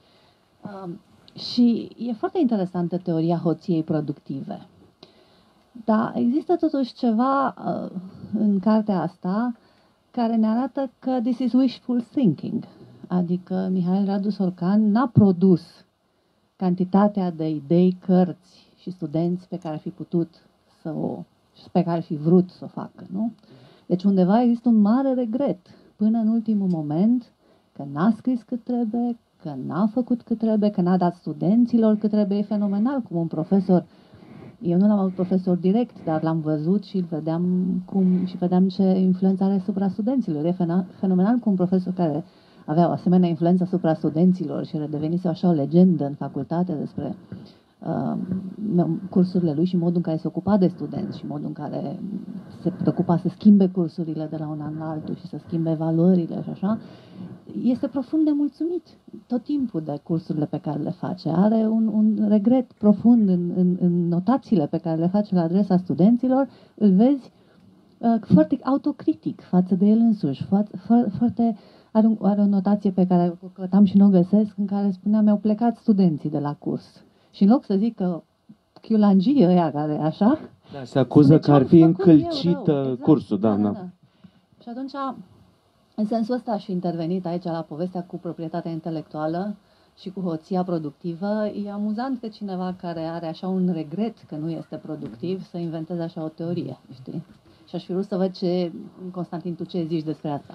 Și e foarte interesantă teoria hoției productive. Dar există totuși ceva în cartea asta care ne arată că this is wishful thinking. Adică Mihail Radu Solcan n-a produs cantitatea de idei, cărți și studenți pe care ar fi putut pe care ar fi vrut să o facă, nu? Deci undeva există un mare regret până în ultimul moment că n-a scris cât trebuie, că n-a făcut cât trebuie, că n-a dat studenților cât trebuie. E fenomenal cum un profesor. Eu nu l-am avut profesor direct, dar l-am văzut și vedeam ce influență are asupra studenților. E fenomenal cum un profesor care avea o asemenea influență asupra studenților și redevenise așa o legendă în facultate despre cursurile lui și modul în care se ocupa de studenți și modul în care se preocupa să schimbe cursurile de la un an la altul și să schimbe valorile și așa, este profund de mulțumit tot timpul de cursurile pe care le face. Are un regret profund în notațiile pe care le face la adresa studenților. Îl vezi foarte autocritic față de el însuși. Foarte, are o notație pe care o căutam și nu o găsesc, în care spunea: mi-au plecat studenții de la curs. Și în loc să zic că chiulangii ăia care, așa? Da, se acuză că ar fi Făcut eu încălcită rău, exact. cursul, da. Și atunci, în sensul ăsta aș fi intervenit aici la povestea cu proprietatea intelectuală și cu hoția productivă. E amuzant că cineva care are așa un regret că nu este productiv să inventeze așa o teorie, știi? Și aș fi vrut să văd ce, Constantin, tu ce zici despre asta?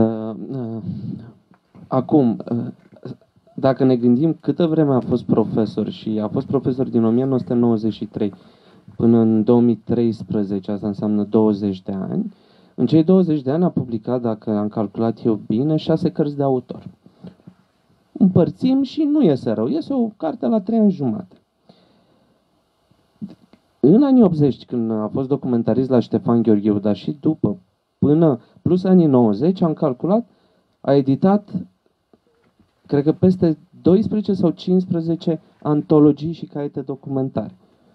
Acum, dacă ne gândim câtă vreme a fost profesor și a fost profesor din 1993 până în 2013, asta înseamnă 20 de ani, în cei 20 de ani a publicat, dacă am calculat eu bine, 6 cărți de autor. Împărțim și nu iese rău, iese o carte la 3 ani jumate. În anii 80, când a fost documentarist la Ștefan Gheorghiu, dar și după, până plus anii 90, am calculat, a editat, cred că peste 12 sau 15 antologii și caiete documentare.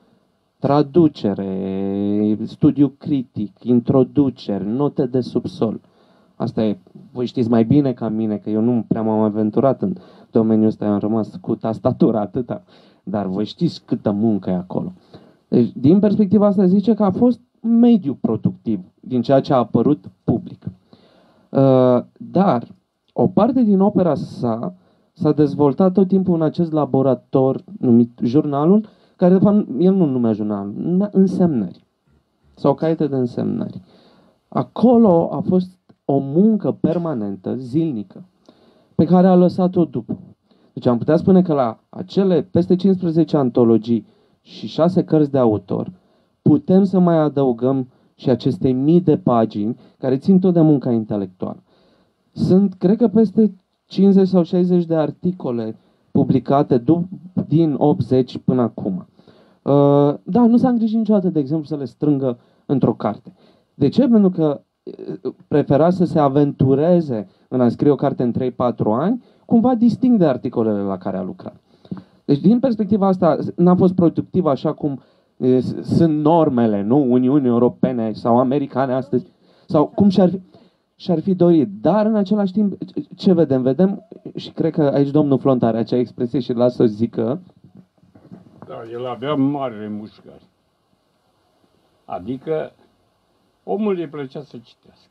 Traducere, studiu critic, introduceri, note de subsol. Asta e, voi știți mai bine ca mine, că eu nu prea m-am aventurat în domeniul ăsta, eu am rămas cu tastatura atâta, dar voi știți câtă muncă e acolo. Deci, din perspectiva asta, zice că a fost mediu productiv din ceea ce a apărut public. Dar o parte din opera sa s-a dezvoltat tot timpul în acest laborator numit Jurnalul, care de fapt el nu numea jurnal, însemnări sau caiete de însemnări. Acolo a fost o muncă permanentă, zilnică, pe care a lăsat-o după. Deci am putea spune că la acele peste 15 antologii și 6 cărți de autor, putem să mai adăugăm și aceste mii de pagini care țin tot de munca intelectuală. Sunt, cred că, peste 50 sau 60 de articole publicate din 80 până acum. Da, nu s-a îngrijit niciodată, de exemplu, să le strângă într-o carte. De ce? Pentru că prefera să se aventureze în a scrie o carte în 3-4 ani, cumva distinct de articolele la care a lucrat. Deci, din perspectiva asta, n-a fost productiv așa cum sunt normele, nu? Uniunii Europene sau americane astăzi, sau cum și-ar fi dorit. Dar, în același timp, ce vedem? Vedem, și cred că aici domnul Flont are acea expresie și lasă să zică. Da, el avea mari mușcări. Adică, omul îi plăcea să citească.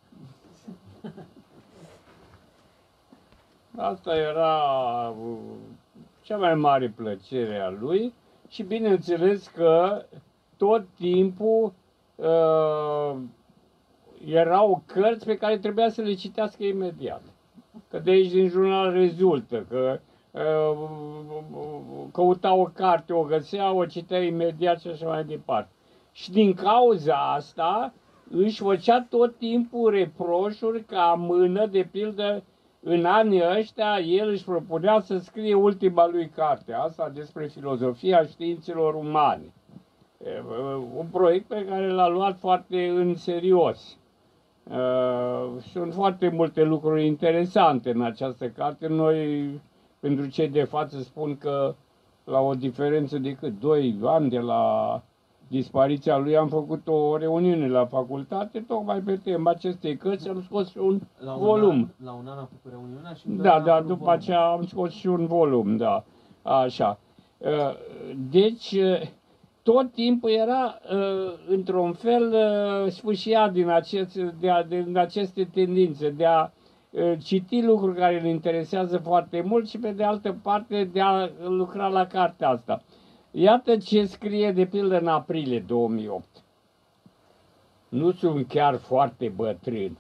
Asta era cea mai mare plăcere a lui și bineînțeles că tot timpul erau cărți pe care trebuia să le citească imediat. Că de aici din jurnal rezultă că căuta o carte, o găsea, o citea imediat și așa mai departe. Și din cauza asta își făcea tot timpul reproșuri ca mână, de pildă, în anii ăștia, el își propunea să scrie ultima lui carte, asta despre filozofia științelor umane. Un proiect pe care l-a luat foarte în serios. Sunt foarte multe lucruri interesante în această carte. Noi, pentru cei de față, spun că la o diferență de cât 2 ani de la dispariția lui, am făcut o reuniune la facultate, tocmai pe tema acestei cărți, am scos și un volum. La un an am făcut reuniunea și... Da, după aceea am scos și un volum, da, așa. Deci, tot timpul era, într-un fel, sfâșiat din aceste tendințe de a citi lucruri care îl interesează foarte mult și, pe de altă parte, de a lucra la cartea asta. Iată ce scrie, de pildă, în aprilie 2008. Nu sunt chiar foarte bătrân.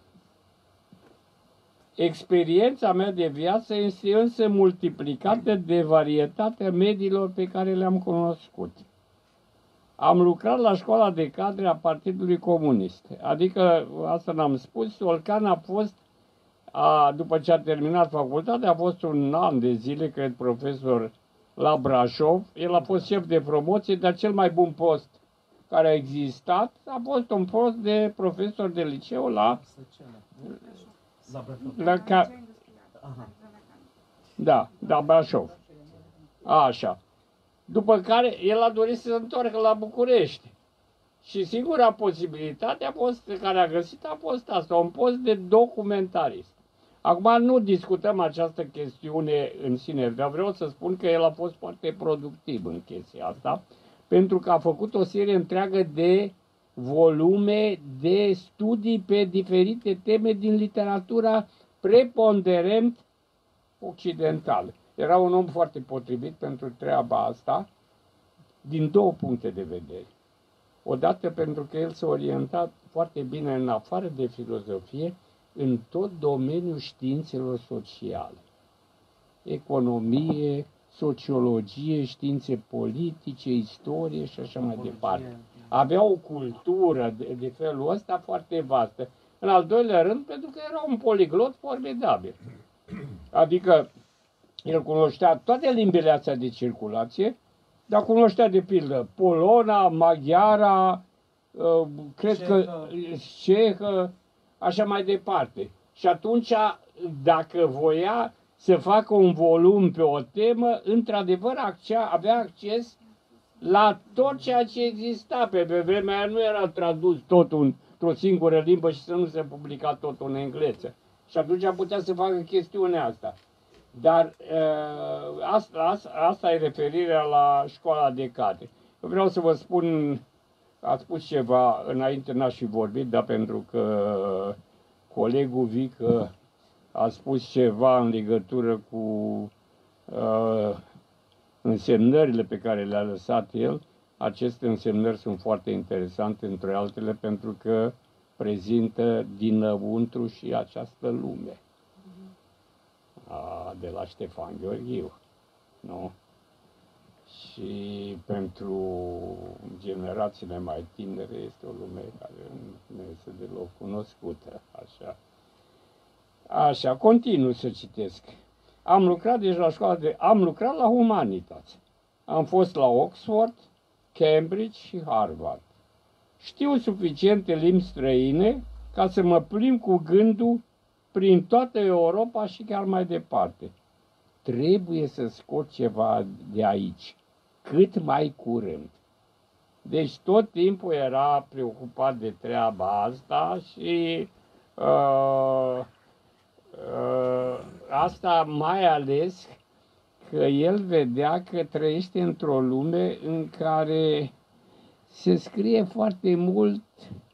Experiența mea de viață este însă multiplicată de varietatea mediilor pe care le-am cunoscut. Am lucrat la școala de cadre a Partidului Comunist. Adică, asta n-am spus, Solcan a fost, după ce a terminat facultatea, a fost un an de zile, cred, profesor la Brașov. El a fost șef de promoție, dar cel mai bun post care a existat a fost un post de profesor de liceu la Brașov. Așa. După care el a dorit să se întoarcă la București. Și singura posibilitate care a găsit a fost asta, un post de documentarist. Acum nu discutăm această chestiune în sine, dar vreau să spun că el a fost foarte productiv în chestia asta, pentru că a făcut o serie întreagă de volume de studii pe diferite teme din literatura preponderent occidentală. Era un om foarte potrivit pentru treaba asta, din două puncte de vedere. Odată pentru că el s-a orientat foarte bine în afară de filozofie, în tot domeniul științelor sociale. Economie, sociologie, științe politice, istorie și așa mai departe. Avea o cultură de felul ăsta foarte vastă. În al doilea rând, pentru că era un poliglot formidabil. Adică el cunoștea toate limbile astea de circulație, dar cunoștea de pildă polona, maghiara, cred că cehă, așa mai departe. Și atunci, dacă voia să facă un volum pe o temă, într-adevăr avea acces la tot ceea ce exista. Pe vremea aia nu era tradus totul într-o singură limbă și să nu se publica totul în engleză. Și atunci putea să facă chestiunea asta. Dar asta e referirea la școala de cadre. Eu vreau să vă spun, ați spus ceva, înainte n-aș fi vorbit, dar pentru că colegul Vică a spus ceva în legătură cu însemnările pe care le-a lăsat el. Aceste însemnări sunt foarte interesante, între altele, pentru că prezintă dinăuntru și această lume. De la Ștefan Gheorghiu, nu? Și pentru generațiile mai tinere este o lume care nu este deloc cunoscută, așa. Așa, continuu să citesc. Am lucrat deci la am lucrat la Humanitas. Am fost la Oxford, Cambridge și Harvard. Știu suficiente limbi străine ca să mă plimb cu gândul prin toată Europa și chiar mai departe. Trebuie să scot ceva de aici, cât mai curând. Deci tot timpul era preocupat de treaba asta și asta mai ales că el vedea că trăiește într-o lume în care se scrie foarte mult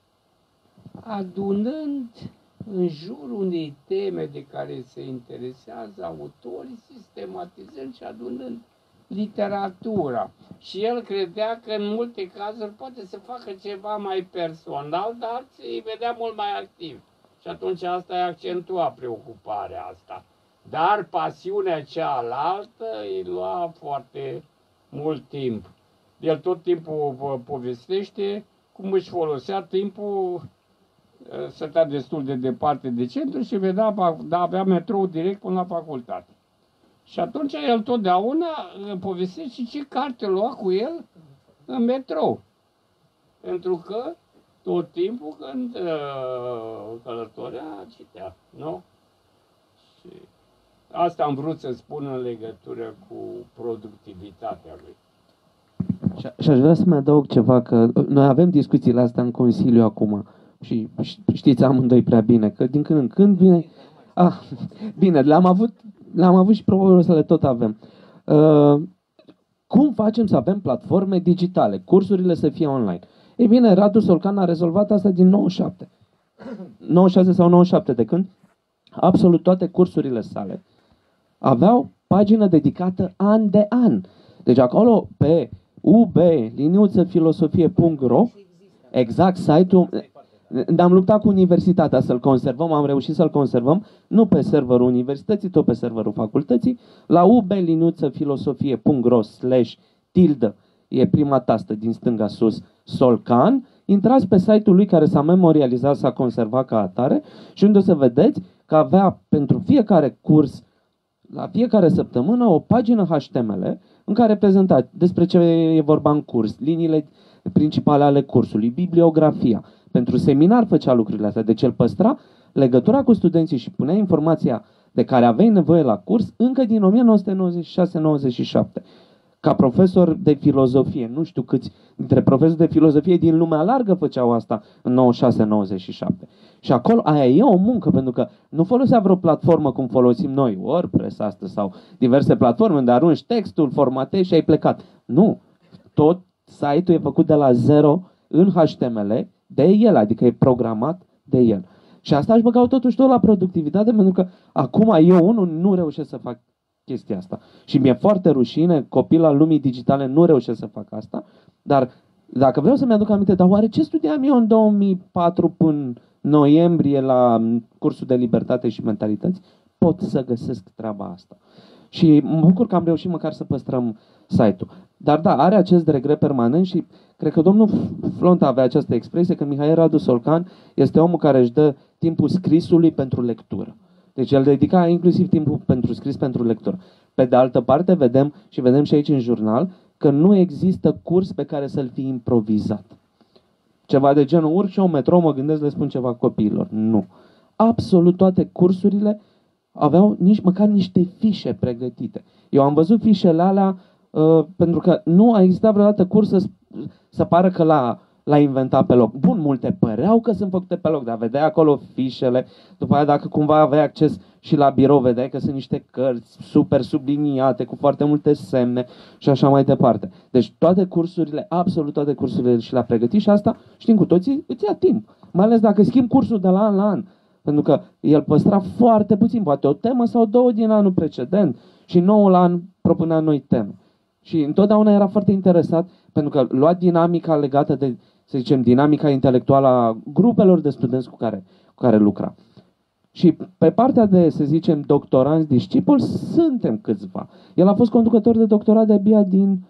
adunând în jurul unei teme de care se interesează autorii, sistematizând și adunând literatura. Și el credea că în multe cazuri poate să facă ceva mai personal, dar îi vedea mult mai activ. Și atunci asta îi accentua preocuparea asta. Dar pasiunea cealaltă îi lua foarte mult timp. El tot timpul povestește cum își folosea timpul, stătea destul de departe de centru și vedea, da, avea metrou direct până la facultate. Și atunci el totdeauna povestește și ce carte lua cu el în metrou. Pentru că tot timpul când călătorea, citea, nu? Și asta am vrut să spun în legătură cu productivitatea lui. Și aș vrea să mai adaug ceva, că noi avem discuțiile astea în Consiliu acum și știți amândoi prea bine, că din când în când vine... Bine, l-am avut și probabil o să le tot avem. Cum facem să avem platforme digitale, cursurile să fie online? Ei bine, Radu Solcan a rezolvat asta din 97. 96 sau 97 de când? Absolut toate cursurile sale aveau pagină dedicată an de an. Deci acolo pe ub-filosofie.ro, exact site-ul, ne-am luptat cu universitatea să-l conservăm, am reușit să-l conservăm, nu pe serverul universității, tot pe serverul facultății, la ub-filosofie.ro/tilde, e prima tastă din stânga sus, Solcan, intrați pe site-ul lui care s-a memorializat, s-a conservat ca atare și unde o să vedeți că avea pentru fiecare curs, la fiecare săptămână, o pagină HTML în care prezenta despre ce e vorba în curs, liniile principale ale cursului, bibliografia. Pentru seminar făcea lucrurile astea, deci el păstra legătura cu studenții și punea informația de care aveai nevoie la curs încă din 1996-97. Ca profesor de filozofie, nu știu câți dintre profesori de filozofie din lumea largă făceau asta în 96-97. Și acolo, aia e o muncă, pentru că nu folosea vreo platformă cum folosim noi, WordPress astăzi sau diverse platforme unde arunci textul, formatezi și ai plecat. Nu, tot site-ul e făcut de la zero în HTML de el, adică e programat de el. Și asta aș băga totuși tot la productivitate, pentru că acum eu nu reușesc să fac chestia asta. Și mi-e foarte rușine, copil al lumii digitale nu reușesc să fac asta, dar dacă vreau să-mi aduc aminte, dar oare ce studiam eu în 2004 până noiembrie la cursul de libertate și mentalități, pot să găsesc treaba asta. Și mă bucur că am reușit măcar să păstrăm site-ul. Dar da, are acest regret permanent și cred că domnul Flonta avea această expresie că Mihail Radu Solcan este omul care își dă timpul scrisului pentru lectură. Deci el dedica inclusiv timpul pentru scris pentru lectură. Pe de altă parte, vedem și aici în jurnal că nu există curs pe care să-l fi improvizat. Ceva de genul, urc și eu în metrou, mă gândesc, le spun ceva copiilor. Nu. Absolut toate cursurile aveau măcar niște fișe pregătite. Eu am văzut fișele alea pentru că nu a existat vreodată curs să pară că l-a inventat pe loc. Bun, multe păreau că sunt făcute pe loc, dar vedeai acolo fișele, după aia dacă cumva aveai acces și la birou, vedeai că sunt niște cărți super subliniate, cu foarte multe semne și așa mai departe. Deci toate cursurile, absolut toate cursurile și le-a pregătit și asta, știm cu toții, îți ia timp. Mai ales dacă schimbi cursul de la an la an. Pentru că el păstra foarte puțin, poate o temă sau două din anul precedent și noul an propunea noi teme. Și întotdeauna era foarte interesat pentru că lua dinamica legată de, să zicem, dinamica intelectuală a grupelor de studenți cu care lucra. Și pe partea de, să zicem, doctoranți, discipoli, suntem câțiva. El a fost conducător de doctorat de-abia din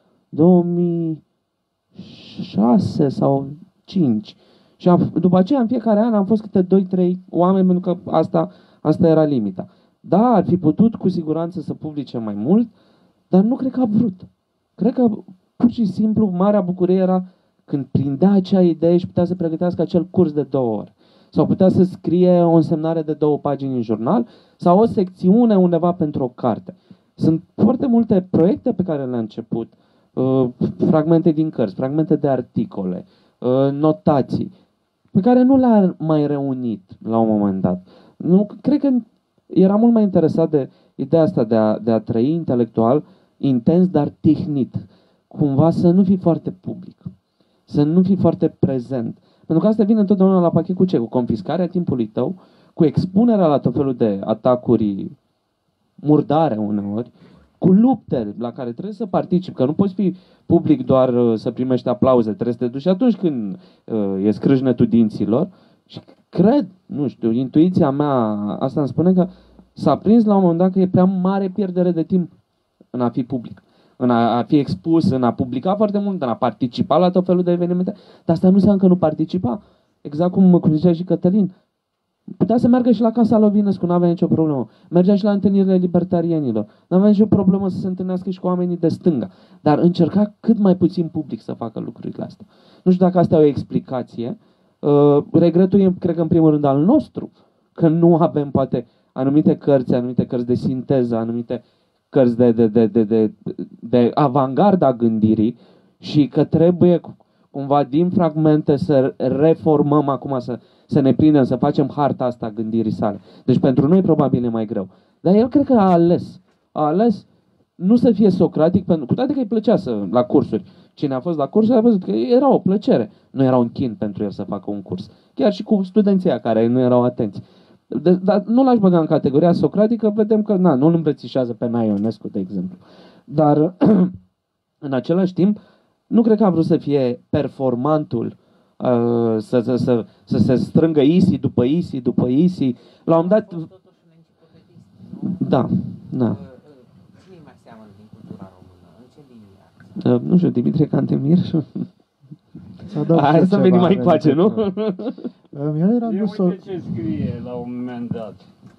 2006 sau 2005. Și după aceea, în fiecare an, am fost câte 2-3 oameni, pentru că asta era limita. Da, ar fi putut cu siguranță să publice mai mult, dar nu cred că a vrut. Cred că pur și simplu marea bucurie era când prindea acea idee și putea să pregătească acel curs de 2 ore. Sau putea să scrie o însemnare de 2 pagini în jurnal sau o secțiune undeva pentru o carte. Sunt foarte multe proiecte pe care le-a început, fragmente din cărți, fragmente de articole, notații, pe care nu le-a mai reunit la un moment dat. Nu, cred că era mult mai interesat de ideea asta de a trăi intelectual, intens, dar tihnit. Cumva să nu fii foarte public, să nu fii foarte prezent. Pentru că asta vine întotdeauna la pachet cu ce? Cu confiscarea timpului tău, cu expunerea la tot felul de atacuri murdare uneori, cu lupte la care trebuie să participi, că nu poți fi public doar să primești aplauze, trebuie să te duci atunci când e scrâșnetul dinților. Și cred, nu știu, intuiția mea asta îmi spune că s-a prins la un moment dat că e prea mare pierdere de timp în a fi public, în a fi expus, în a publica foarte mult, în a participa la tot felul de evenimente, dar asta nu înseamnă că nu participa. Exact cum zicea și Cătălin, putea să meargă și la Casa Lovinescu, nu avea nicio problemă. Mergea și la întâlnirile libertarienilor. Nu avea nicio problemă să se întâlnească și cu oamenii de stânga. Dar încerca cât mai puțin public să facă lucrurile astea. Nu știu dacă asta e o explicație. Regretul e, cred că, în primul rând al nostru, că nu avem, poate, anumite cărți de sinteză, anumite cărți de avangarda gândirii și că trebuie cumva din fragmente să reformăm acum, să ne prindem, să facem harta asta a gândirii sale. Deci pentru noi probabil e mai greu. Dar el cred că a ales nu să fie socratic, cu toate că îi plăcea la cursuri. Cine a fost la cursuri a văzut că era o plăcere. Nu era un chin pentru el să facă un curs. Chiar și cu studenții care nu erau atenți. Dar nu l-aș băga în categoria socratică, vedem că nu îl îmbrățișează pe Ionescu, de exemplu. Dar în același timp, nu cred că a vrut să fie performantul, să se strângă ISI după ISI după ISI. La un moment dat... Da. Cine mai seamănă din cultura română? În ce linie? Nu știu, Dimitrie Cantemir. Hai să venim mai încoace, nu? Uite ce scrie la un moment dat.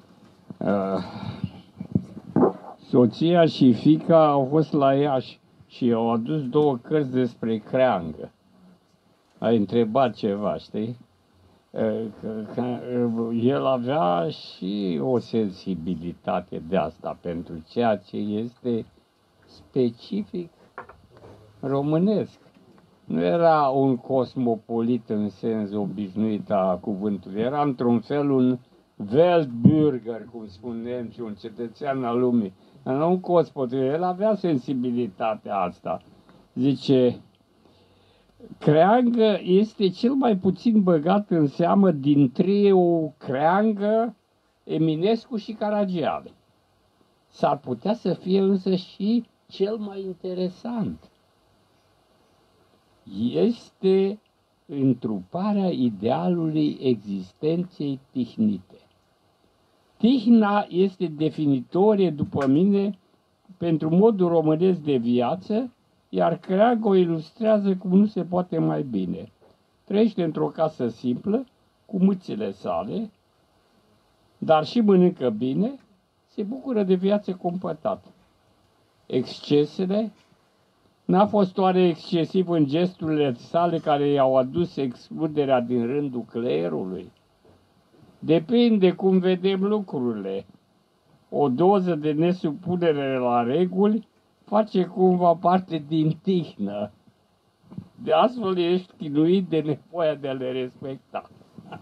Soția și fiica au fost la Iași și au adus 2 cărți despre creangă. Ai întrebat ceva, știi? El avea și o sensibilitate de asta pentru ceea ce este specific românesc. Nu era un cosmopolit în sens obișnuit a cuvântului, era într-un fel un Weltbürger, cum spunem, și un cetățean al lumii. Era un cosmopolit, el avea sensibilitatea asta. Zice, Creangă este cel mai puțin băgat în seamă din trio Creangă, Eminescu și Caragiale. S-ar putea să fie însă și cel mai interesant. Este întruparea idealului existenței tihnite. Tihna este definitorie, după mine, pentru modul românesc de viață, iar Creangă o ilustrează cum nu se poate mai bine. Trăiește într-o casă simplă, cu mâțile sale, dar și mănâncă bine, se bucură de viață cumpătată. Excesele, n-a fost oare excesiv în gesturile sale care i-au adus excluderea din rândul clerului? Depinde cum vedem lucrurile. O doză de nesupunere la reguli face cumva parte din tihnă. De astfel ești chinuit de nevoia de a le respecta.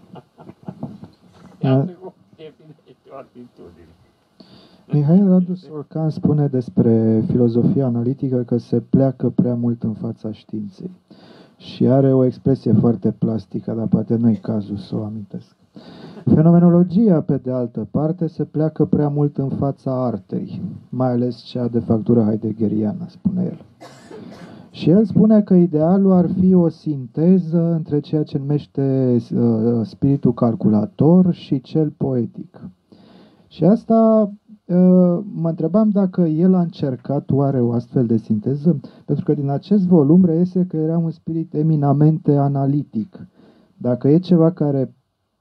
Iată cum definește o atitudine. Mihail Radu Solcan spune despre filozofia analitică că se pleacă prea mult în fața științei. Și are o expresie foarte plastică, dar poate nu-i cazul să o amintesc. Fenomenologia, pe de altă parte, se pleacă prea mult în fața artei, mai ales cea de factură heideggeriană, spune el. Și el spune că idealul ar fi o sinteză între ceea ce numește spiritul calculator și cel poetic. Și asta mă întrebam dacă el a încercat oare o astfel de sinteză, pentru că din acest volum reiese că era un spirit eminamente analitic. Dacă e ceva care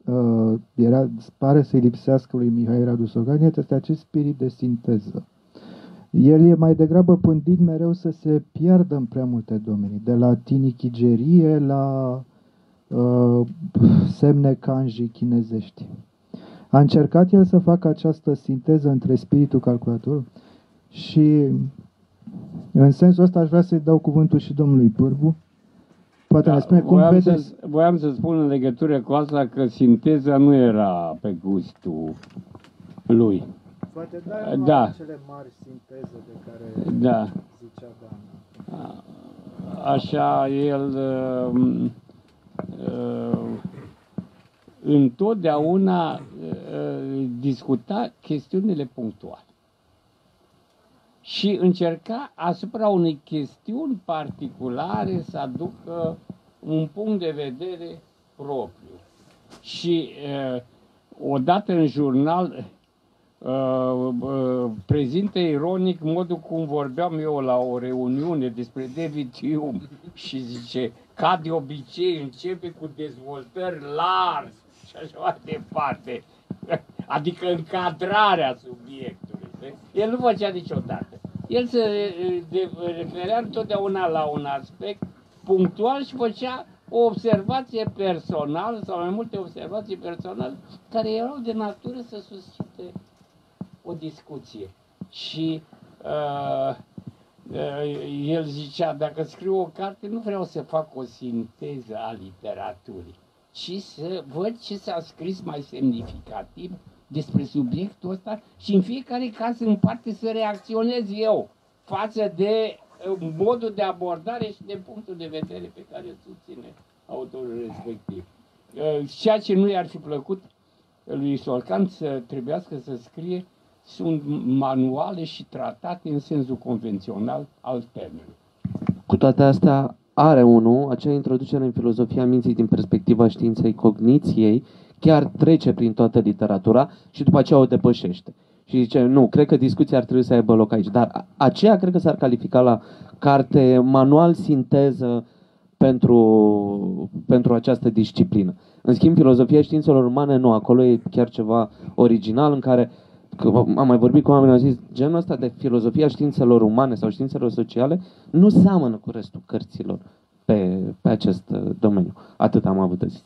pare să-i lipsească lui Mihail Radu Solcan, este acest spirit de sinteză. El e mai degrabă pândit mereu să se piardă în prea multe domenii, de la tinichigerie la semne kanji chinezești. A încercat el să facă această sinteză între spiritul calculator și în sensul ăsta aș vrea să-i dau cuvântul și domnului Pârbu. Poate ne spune cum vedeți. Voiam să spun în legătură cu asta că sinteza nu era pe gustul lui. Poate da. Cele mari sinteze de care da. zicea Dan. Așa, el întotdeauna discuta chestiunile punctuale și încerca asupra unei chestiuni particulare să aducă un punct de vedere propriu. Și odată în jurnal prezintă ironic modul cum vorbeam eu la o reuniune despre David Hume și zice, ca de obicei începe cu dezvoltări largi și așa mai departe, adică încadrarea subiectului. El nu făcea niciodată. El se referea întotdeauna la un aspect punctual și făcea o observație personală sau mai multe observații personale care erau de natură să suscite o discuție. Și el zicea, dacă scriu o carte, nu vreau să fac o sinteză a literaturii, ci să văd ce s-a scris mai semnificativ despre subiectul ăsta și în fiecare caz în parte să reacționez eu față de modul de abordare și de punctul de vedere pe care îl susține autorul respectiv. Ceea ce nu i-ar fi plăcut lui Solcan să trebuiască să scrie sunt manuale și tratate în sensul convențional al termenului. Cu toate astea, are unul, acea introducere în filozofia minții din perspectiva științei cogniției, chiar trece prin toată literatura și după aceea o depășește. Și zice, nu, cred că discuția ar trebui să aibă loc aici. Dar aceea cred că s-ar califica la carte manual sinteză pentru această disciplină. În schimb, filozofia științelor umane, nu, acolo e chiar ceva original în care, că am mai vorbit cu oamenii, au zis, genul ăsta de filozofia științelor umane sau științelor sociale nu seamănă cu restul cărților pe acest domeniu. Atât am avut de zis.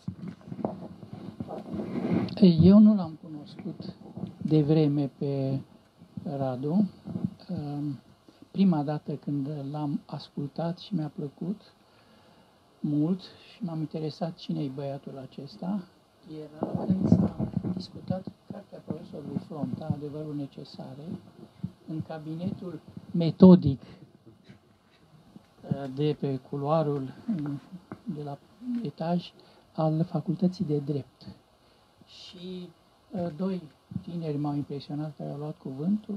Eu nu l-am cunoscut de vreme pe Radu. Prima dată când l-am ascultat și mi-a plăcut mult și m-am interesat cine-i băiatul acesta, era când s-a discutat cartea profesorului Fronta, Adevărul Necesare, în cabinetul metodic de pe culoarul de la etaj al Facultății de Drept. Și doi tineri m-au impresionat care au luat cuvântul,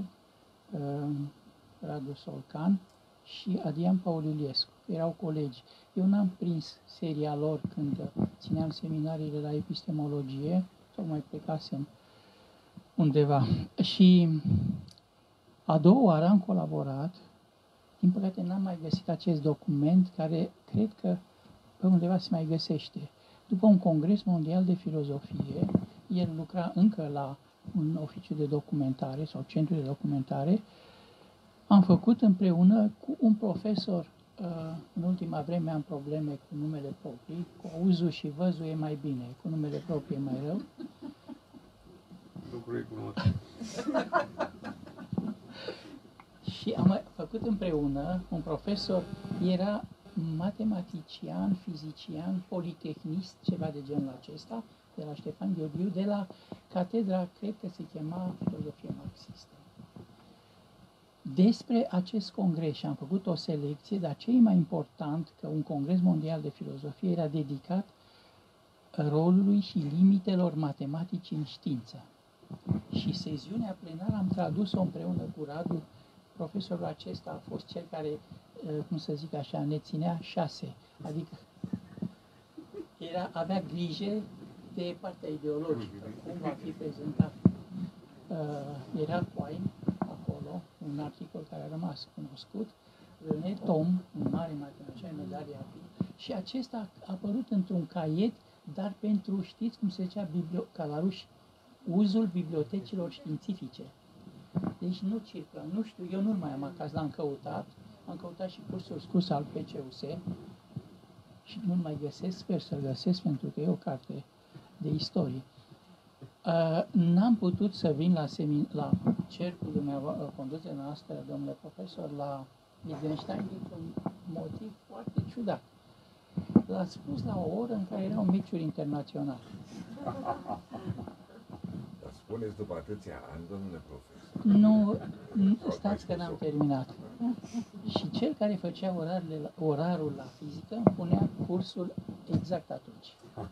Radu Solcan și Adrian Pauliliescu. Erau colegi. Eu n-am prins seria lor când țineam seminariile la epistemologie, tocmai plecasem undeva. Și a doua oară am colaborat. Din păcate n-am mai găsit acest document, care cred că pe undeva se mai găsește. După un congres mondial de filozofie, el lucra încă la un oficiu de documentare sau centru de documentare. Am făcut împreună cu un profesor, în ultima vreme am probleme cu numele proprii, cu auzul și văzul e mai bine, cu numele propriu e mai rău. Și am făcut împreună, un profesor era matematician, fizician, politehnist, ceva de genul acesta, de la Ștefan Gheorghiu, de la catedra, cred că se chema filozofie marxistă. Despre acest congres și am făcut o selecție, dar ce e mai important, că un congres mondial de filozofie era dedicat rolului și limitelor matematicii în știință. Și sesiunea plenară am tradus-o împreună cu Radu. Profesorul acesta a fost cel care, cum să zic așa, ne ținea 6. Adică avea grijă de partea ideologică, cum va fi prezentat. Era Quine acolo, un articol care a rămas cunoscut, René Tom, un mare matematician, medalia și acesta a apărut într-un caiet, dar pentru, știți cum se zicea, ca la ruși, uzul bibliotecilor științifice. Deci nu circulă, nu știu, eu nu mai am acasă, l-am căutat, am căutat și cursul scurs al PCUS și nu mai găsesc, sper să-l găsesc pentru că e o carte de istorie. N-am putut să vin la cercul dumneavoastră, condus de noastră, domnule profesor, la Wittgenstein, dintr-un motiv foarte ciudat. L-ați spus la o oră în care erau meciuri internaționale. Dar spuneți după atâția ani, domnule profesor. Nu, stați că n-am terminat. Și cel care făcea orarul la fizică îmi punea cursul exact atunci.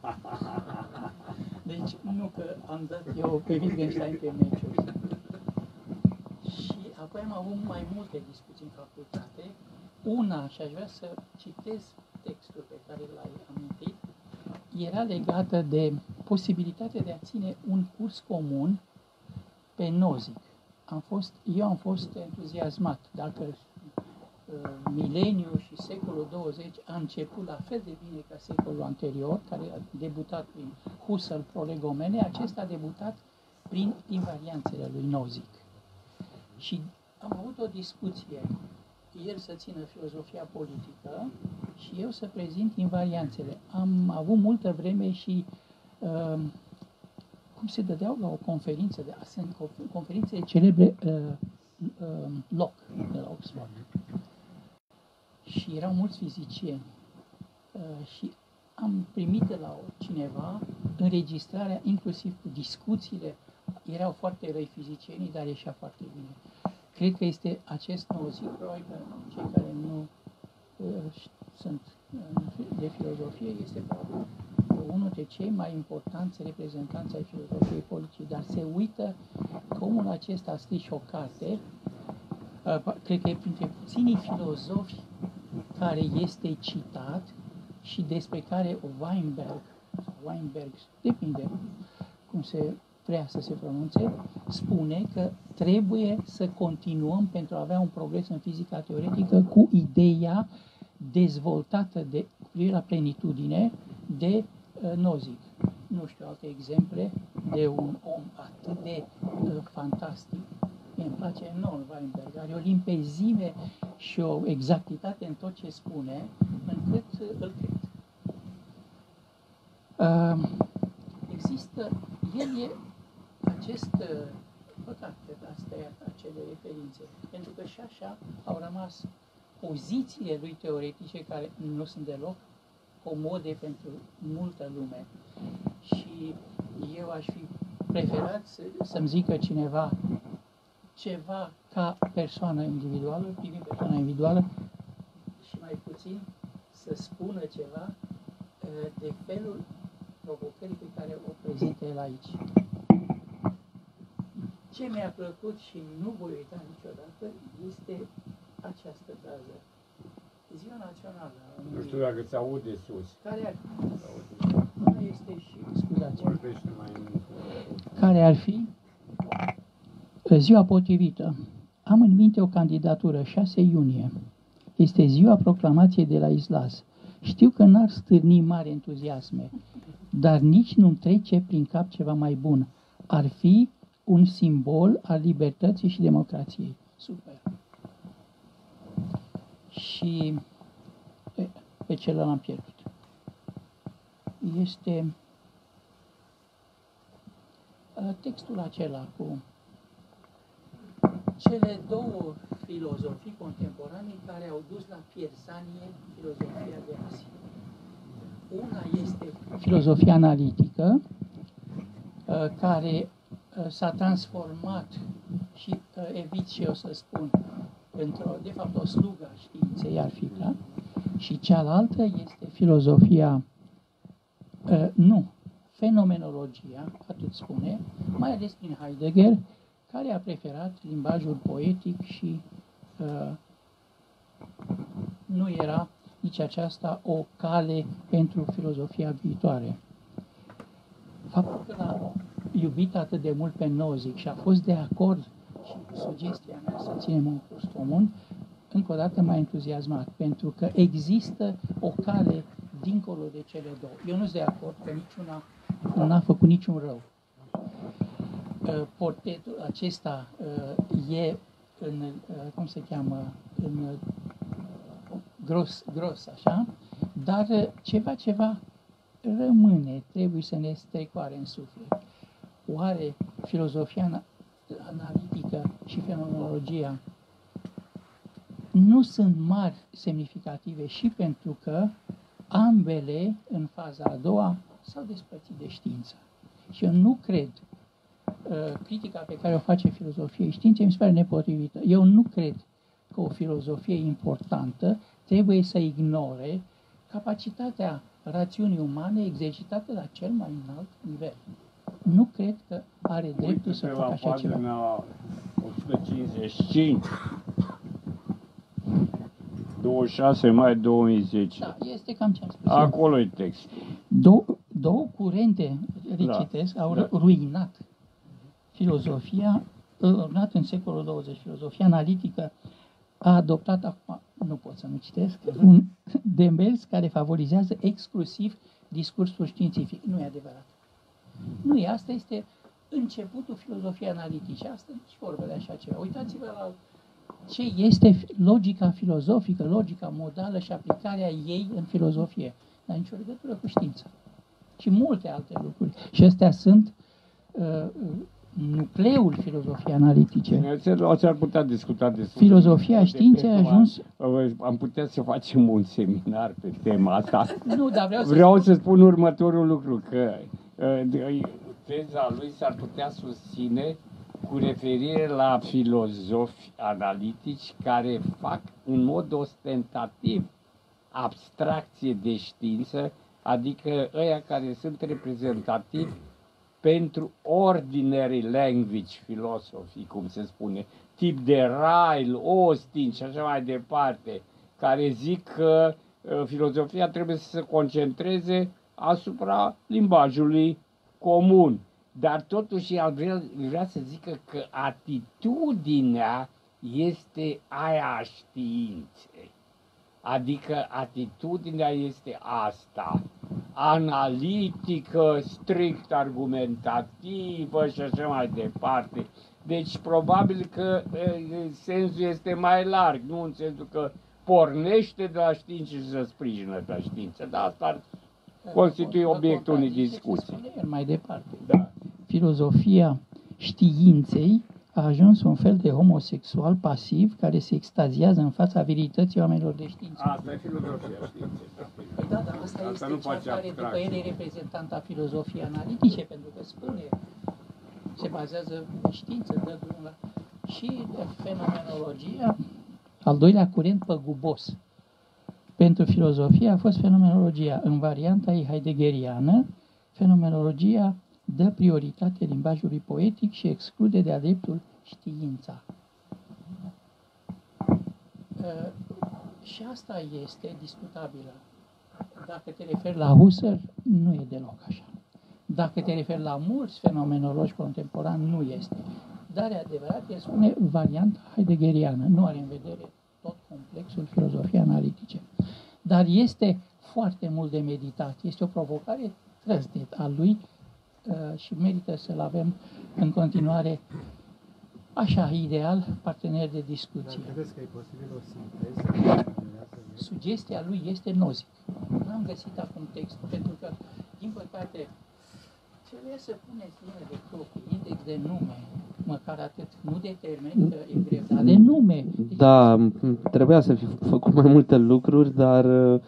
Deci nu că am dat eu pe Wittgenstein pe meciuri. Și apoi am avut mai multe discuții în facultate. Una, și aș vrea să citesc textul pe care l-ai amintit, era legată de posibilitatea de a ține un curs comun pe Nozick. Eu am fost entuziasmat. Dacă mileniul și secolul 20 a început la fel de bine ca secolul anterior, care a debutat prin Husserl, Prolegomene, acesta a debutat prin invarianțele lui Nozick. Și am avut o discuție, el să țină filozofia politică și eu să prezint invarianțele. Am avut multă vreme și cum se dădeau la o conferință, conferințe celebre Locke de la Oxford. Și erau mulți fizicieni. Și am primit de la cineva înregistrarea, inclusiv cu discuțiile. Erau foarte răi fizicienii, dar ieșea foarte bine. Cred că este acest Nozick, probabil că cei care nu sunt de filozofie, este probabil unul dintre cei mai importanți reprezentanți ai filozofiei politice, dar se uită că omul acesta a scris și o carte, cred că e printre puținii filozofi care este citat și despre care Weinberg, depinde cum se vrea să se pronunțe, spune că trebuie să continuăm pentru a avea un progres în fizica teoretică cu ideea dezvoltată de la plenitudine de Nozick. Nu știu alte exemple de un om atât de fantastic. Îmi place enorm Weinberg, are o limpezime și o exactitate în tot ce spune, încât îl cred. Există, el e acest păcat că ați tăiat acele referințe, pentru că și așa au rămas pozițiile lui teoretice care nu sunt deloc comode pentru multă lume. Și eu aș fi preferat să-mi zică cineva ceva ca persoană individuală, privind persoana individuală, și mai puțin să spună ceva de felul provocării pe care o prezintă el aici. Ce mi-a plăcut și nu voi uita niciodată este această frază. Ziua Națională a Nu Unirii, știu dacă se aude sus. care este și, scuzați, Vorbește mai mult. care ar fi ziua potrivită. Am în minte o candidatură, 6 iunie. Este ziua proclamației de la Islas. Știu că n-ar stârni mari entuziasme, dar nici nu-mi trece prin cap ceva mai bun. Ar fi un simbol al libertății și democrației. Super. Și pe celălalt am pierdut. Este textul acela cu cele două filozofii contemporane care au dus la pierzanie filozofia de azi. Una este filozofia analitică, care s-a transformat și evit și eu să spun într-o, de fapt, o slugă a științei ar fi, da? Și cealaltă este filozofia, fenomenologia, atât spune, mai ales prin Heidegger, care a preferat limbajul poetic și nu era nici aceasta o cale pentru filozofia viitoare. Faptul că l-a iubit atât de mult pe Nozick și a fost de acord și sugestia mea să ținem un curs comun, încă o dată m-a entuziasmat, pentru că există o cale dincolo de cele două. Eu nu sunt de acord că niciuna nu n-a făcut niciun rău. Portretul acesta e în, cum se cheamă, în gros, așa, dar ceva rămâne, trebuie să ne strecoare în suflet. Oare filozofia analitică și fenomenologia nu sunt mari semnificative și pentru că ambele, în faza a doua, s-au despărțit de știință. Și eu nu cred, critica pe care o face filozofia științei mi se pare nepotrivită. Eu nu cred că o filozofie importantă trebuie să ignore capacitatea rațiunii umane exercitată la cel mai înalt nivel. Nu cred că are dreptul să facă așa ceva. Pagina 155, 26 mai 2010. Da, este cam ce am spus. Acolo e text. Două curente, recitesc, au ruinat filozofia, ruinat în secolul 20. Filozofia analitică a adoptat acum, nu pot să nu citesc, un demers care favorizează exclusiv discursul științific. Nu e adevărat. Nu e, asta este începutul filozofiei analitice. Asta nici vorbă de așa ceva. Uitați-vă la ce este logica filozofică, logica modală și aplicarea ei în filozofie. Dar nicio legătură cu știința. Și multe alte lucruri. Și astea sunt nucleul filozofiei analitice. Ați-ar putea discuta despre filozofia științei a ajuns... Am putea să facem un seminar pe tema asta. Nu, dar vreau să spun următorul lucru, că teza lui s-ar putea susține cu referire la filozofi analitici care fac în mod ostentativ abstracție de știință, adică ăia care sunt reprezentativi pentru ordinary language philosophy, cum se spune, tip de Ryle, Austin și așa mai departe, care zic că filozofia trebuie să se concentreze asupra limbajului comun. Dar totuși el vrea să zică că atitudinea este aia a științei. Adică atitudinea este asta, analitică, strict argumentativă și așa mai departe. Deci probabil că sensul este mai larg, nu în sensul că pornește de la știință și se sprijină pe știință, dar asta ar constitui obiectul unei discuții. Mai departe. Da. Filozofia științei a ajuns un fel de homosexual pasiv care se extaziază în fața virilității oamenilor de știință. Asta e filozofia științei. Păi da, dar asta este nu cea care după el e reprezentanta filozofiei analitice, pentru că spune, se bazează pe știință, dă drumul la... Și fenomenologia, al doilea curent păgubos, pentru filozofie a fost fenomenologia. În varianta ei heideggeriană, fenomenologia dă prioritate limbajului poetic și exclude de-a dreptul știința. Și asta este discutabilă. Dacă te referi la Husserl, nu e deloc așa. Dacă te referi la mulți fenomenologi contemporani, nu este. Dar e adevărat, el spune varianta heideggeriană. Nu are în vedere tot complexul filozofiei analitice. Dar este foarte mult de meditat. Este o provocare trăsnet a lui și merită să-l avem în continuare așa, ideal, partener de discuție. Dar credeți că e posibil o sinteză? Sugestia lui este nozic. N-am găsit acum textul, pentru că, din păcate, trebuie să puneți nume de copii, index de nume, măcar atât, nu de termeni, că e greu, dar de nume. Da, trebuia să fi făcut mai multe lucruri, dar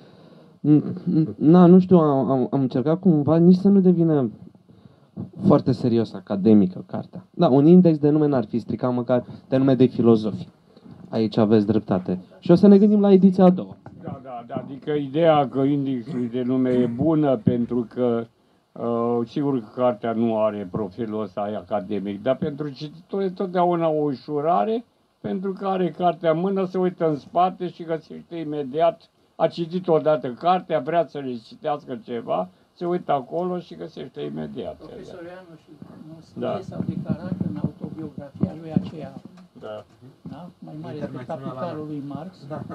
nu știu, am încercat cumva nici să nu devină foarte serios academică cartea. Da, un index de nume n-ar fi stricat măcar de nume de filozofi. Aici aveți dreptate. Și o să ne gândim la ediția a doua. Da, adică ideea că indexul de nume e bună pentru că sigur că cartea nu are profilul ăsta academic, dar pentru cititor e totdeauna o ușurare, pentru că are cartea în mână, se uită în spate și găsește imediat, a citit odată cartea, vrea să le citească ceva, se uită acolo și găsește imediat. Profesorul Ianu și Noslie s-au declarat în autobiografia lui aceea, mai mare decât Capitalul lui Marx,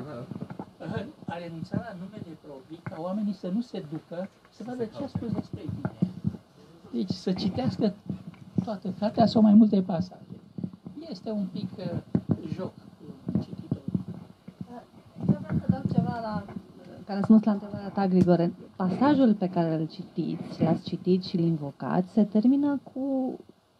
a renunțat la numele proprii ca oamenii să nu se ducă să vadă ce a spus despre tine. Deci să citească toată cartea sau mai multe pasaje. Este un pic joc cu cititorul. Eu vreau să dau ceva ca răspuns la întrebarea ta, Grigore. Pasajul pe care îl citiți, l-ați citit și îl invocați, se termină cu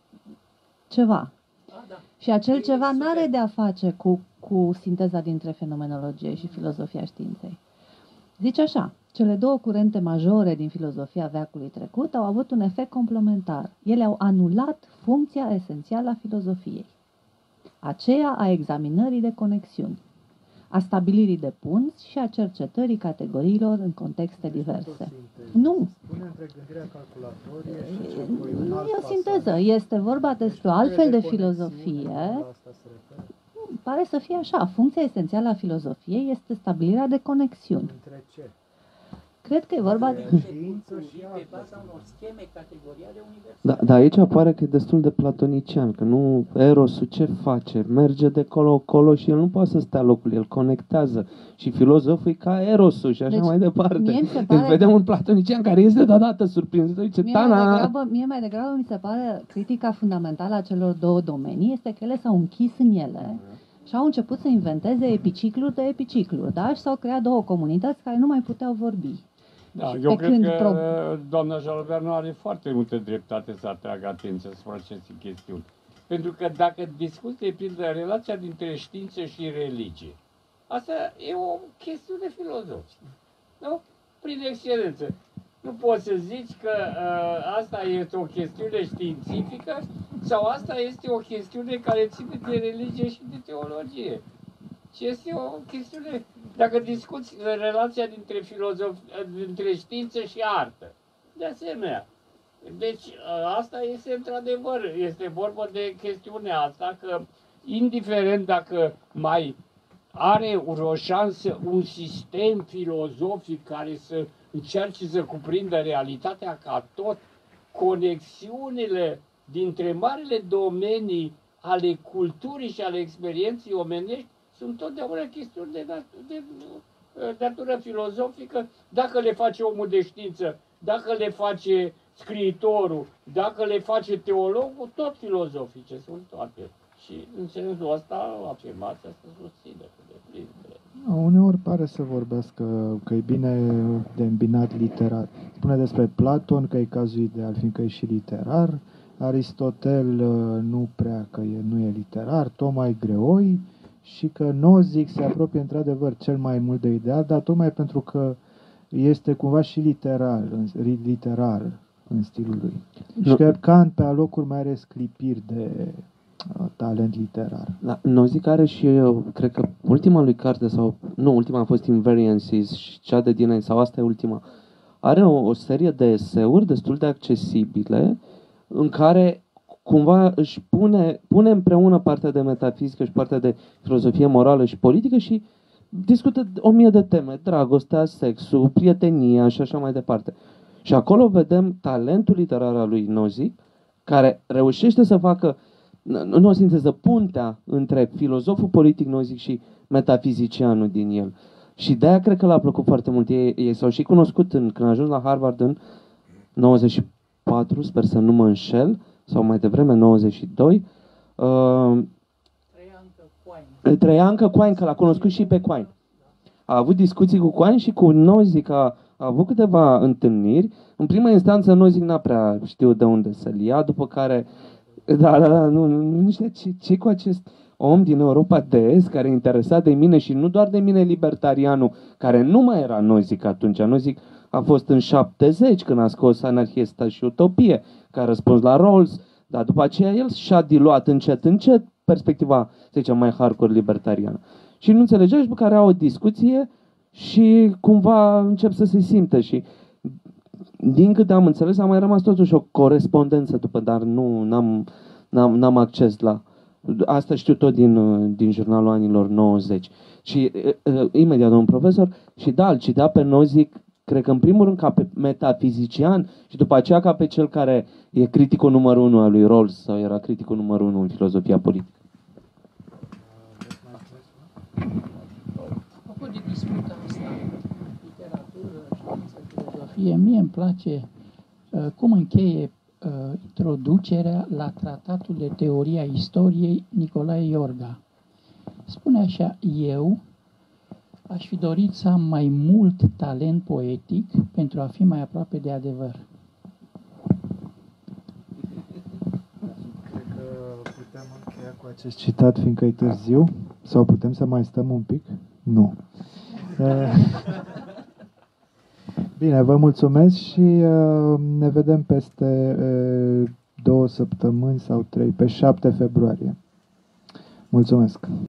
ceva. Și acel ceva nu are de a face cu sinteza dintre fenomenologie și filozofia științei. Zice așa, cele două curente majore din filozofia veacului trecut au avut un efect complementar. Ele au anulat funcția esențială a filozofiei, aceea a examinării de conexiuni, a stabilirii de punți și a cercetării categoriilor în contexte diverse. Nu. Spune între gândirea calculatorie și nu e o sinteză. Este vorba despre o altfel de filozofie. Pare să fie așa. Funcția esențială a filozofiei este stabilirea de conexiuni. Între ce? Cred că e vorba de știință și pe baza unor scheme categoriale universale. Da, dar aici apare că e destul de platonician, că nu, Erosul ce face? Merge de colo-colo și el nu poate să stea locul, el conectează. Și filozoful e ca Erosul și așa Deci, mai departe. Deci vedem că un platonician care este deodată surprins. Zice, mie mai degrabă mi se pare critica fundamentală a celor două domenii este că ele s-au închis în ele și au început să inventeze epicicluri de epicicluri, da? Și s-au creat două comunități care nu mai puteau vorbi. Da, eu cred că doamna Jalbeanu are foarte multă dreptate să atragă atenția asupra acestei chestiuni. Pentru că dacă discuți, de pildă, relația dintre știință și religie, asta e o chestiune filozofică. Nu? Prin excelență. Nu poți să zici că asta este o chestiune științifică sau asta este o chestiune care ține de religie și de teologie. Și este o chestiune, dacă discuți relația dintre știință și artă, de asemenea. Deci asta este într-adevăr, este vorba de chestiunea asta, că indiferent dacă mai are o șansă un sistem filozofic care să încerce să cuprindă realitatea ca tot, conexiunile dintre marile domenii ale culturii și ale experienței omenești sunt totdeauna chestiuni de natură filozofică, dacă le face omul de știință, dacă le face scriitorul, dacă le face teologul, tot filozofice sunt toate. Și în sensul ăsta, afirmația se susține de plin. Uneori pare să vorbească că e bine de îmbinat literar. Spune despre Platon că e cazul ideal, fiindcă e și literar. Aristotel nu prea, că nu e literar. Toma e greoi. Și că Nozick se apropie într-adevăr cel mai mult de ideal, dar tocmai pentru că este cumva și literar în stilul lui. Și că Kant pe alocuri mai are sclipiri talent literar. Da, Nozick are și eu, cred că ultima lui carte, sau nu, ultima a fost Invariances și cea de dinainte, sau asta e ultima, are o serie de eseuri destul de accesibile în care cumva își pune împreună partea de metafizică și partea de filozofie morală și politică și discută 1000 de teme, dragostea, sexul, prietenia și așa mai departe. Și acolo vedem talentul literar al lui Nozick, care reușește să facă, nu simțează puntea între filozoful politic Nozick și metafizicianul din el. Și de-aia cred că l-a plăcut foarte mult. Ei s-au și cunoscut când a ajuns la Harvard în 94, sper să nu mă înșel, sau mai devreme, 92. Trăia încă Quine, că l-a cunoscut și pe Quine. A avut discuții cu Quine și cu Nozick a avut câteva întâlniri. În prima instanță Nozick n-a prea știut de unde să-l ia, după care nu știu ce cu acest om din Europa de Est care e interesat de mine și nu doar de mine libertarianul, care nu mai era Nozick atunci. Nozick a fost în 70 când a scos Anarhista și Utopie, care a răspuns la Rawls, dar după aceea el și-a diluat încet perspectiva, să zicem, mai hardcore libertariană. Și nu înțelegea și după care au o discuție și cumva încep să se simtă și din câte am înțeles a mai rămas totuși o corespondență după, dar n-am acces la. Asta știu tot din jurnalul anilor 90. Și imediat, domnul profesor, și da, îl citea pe Nozick, cred că în primul rând ca pe metafizician și după aceea ca pe cel care e criticul numărul 1 al lui Rawls sau era criticul numărul 1 în filozofia politică. Apropo de disputa asta, literatură, știință, filozofie, mie îmi place cum încheie introducerea la tratatul de teoria istoriei Nicolae Iorga. Spune așa: eu aș fi dorit să am mai mult talent poetic pentru a fi mai aproape de adevăr. Cred că putem încheia cu acest citat, fiindcă e târziu, sau putem să mai stăm un pic? Nu. Bine, vă mulțumesc și ne vedem peste 2 săptămâni sau 3, pe 7 februarie. Mulțumesc!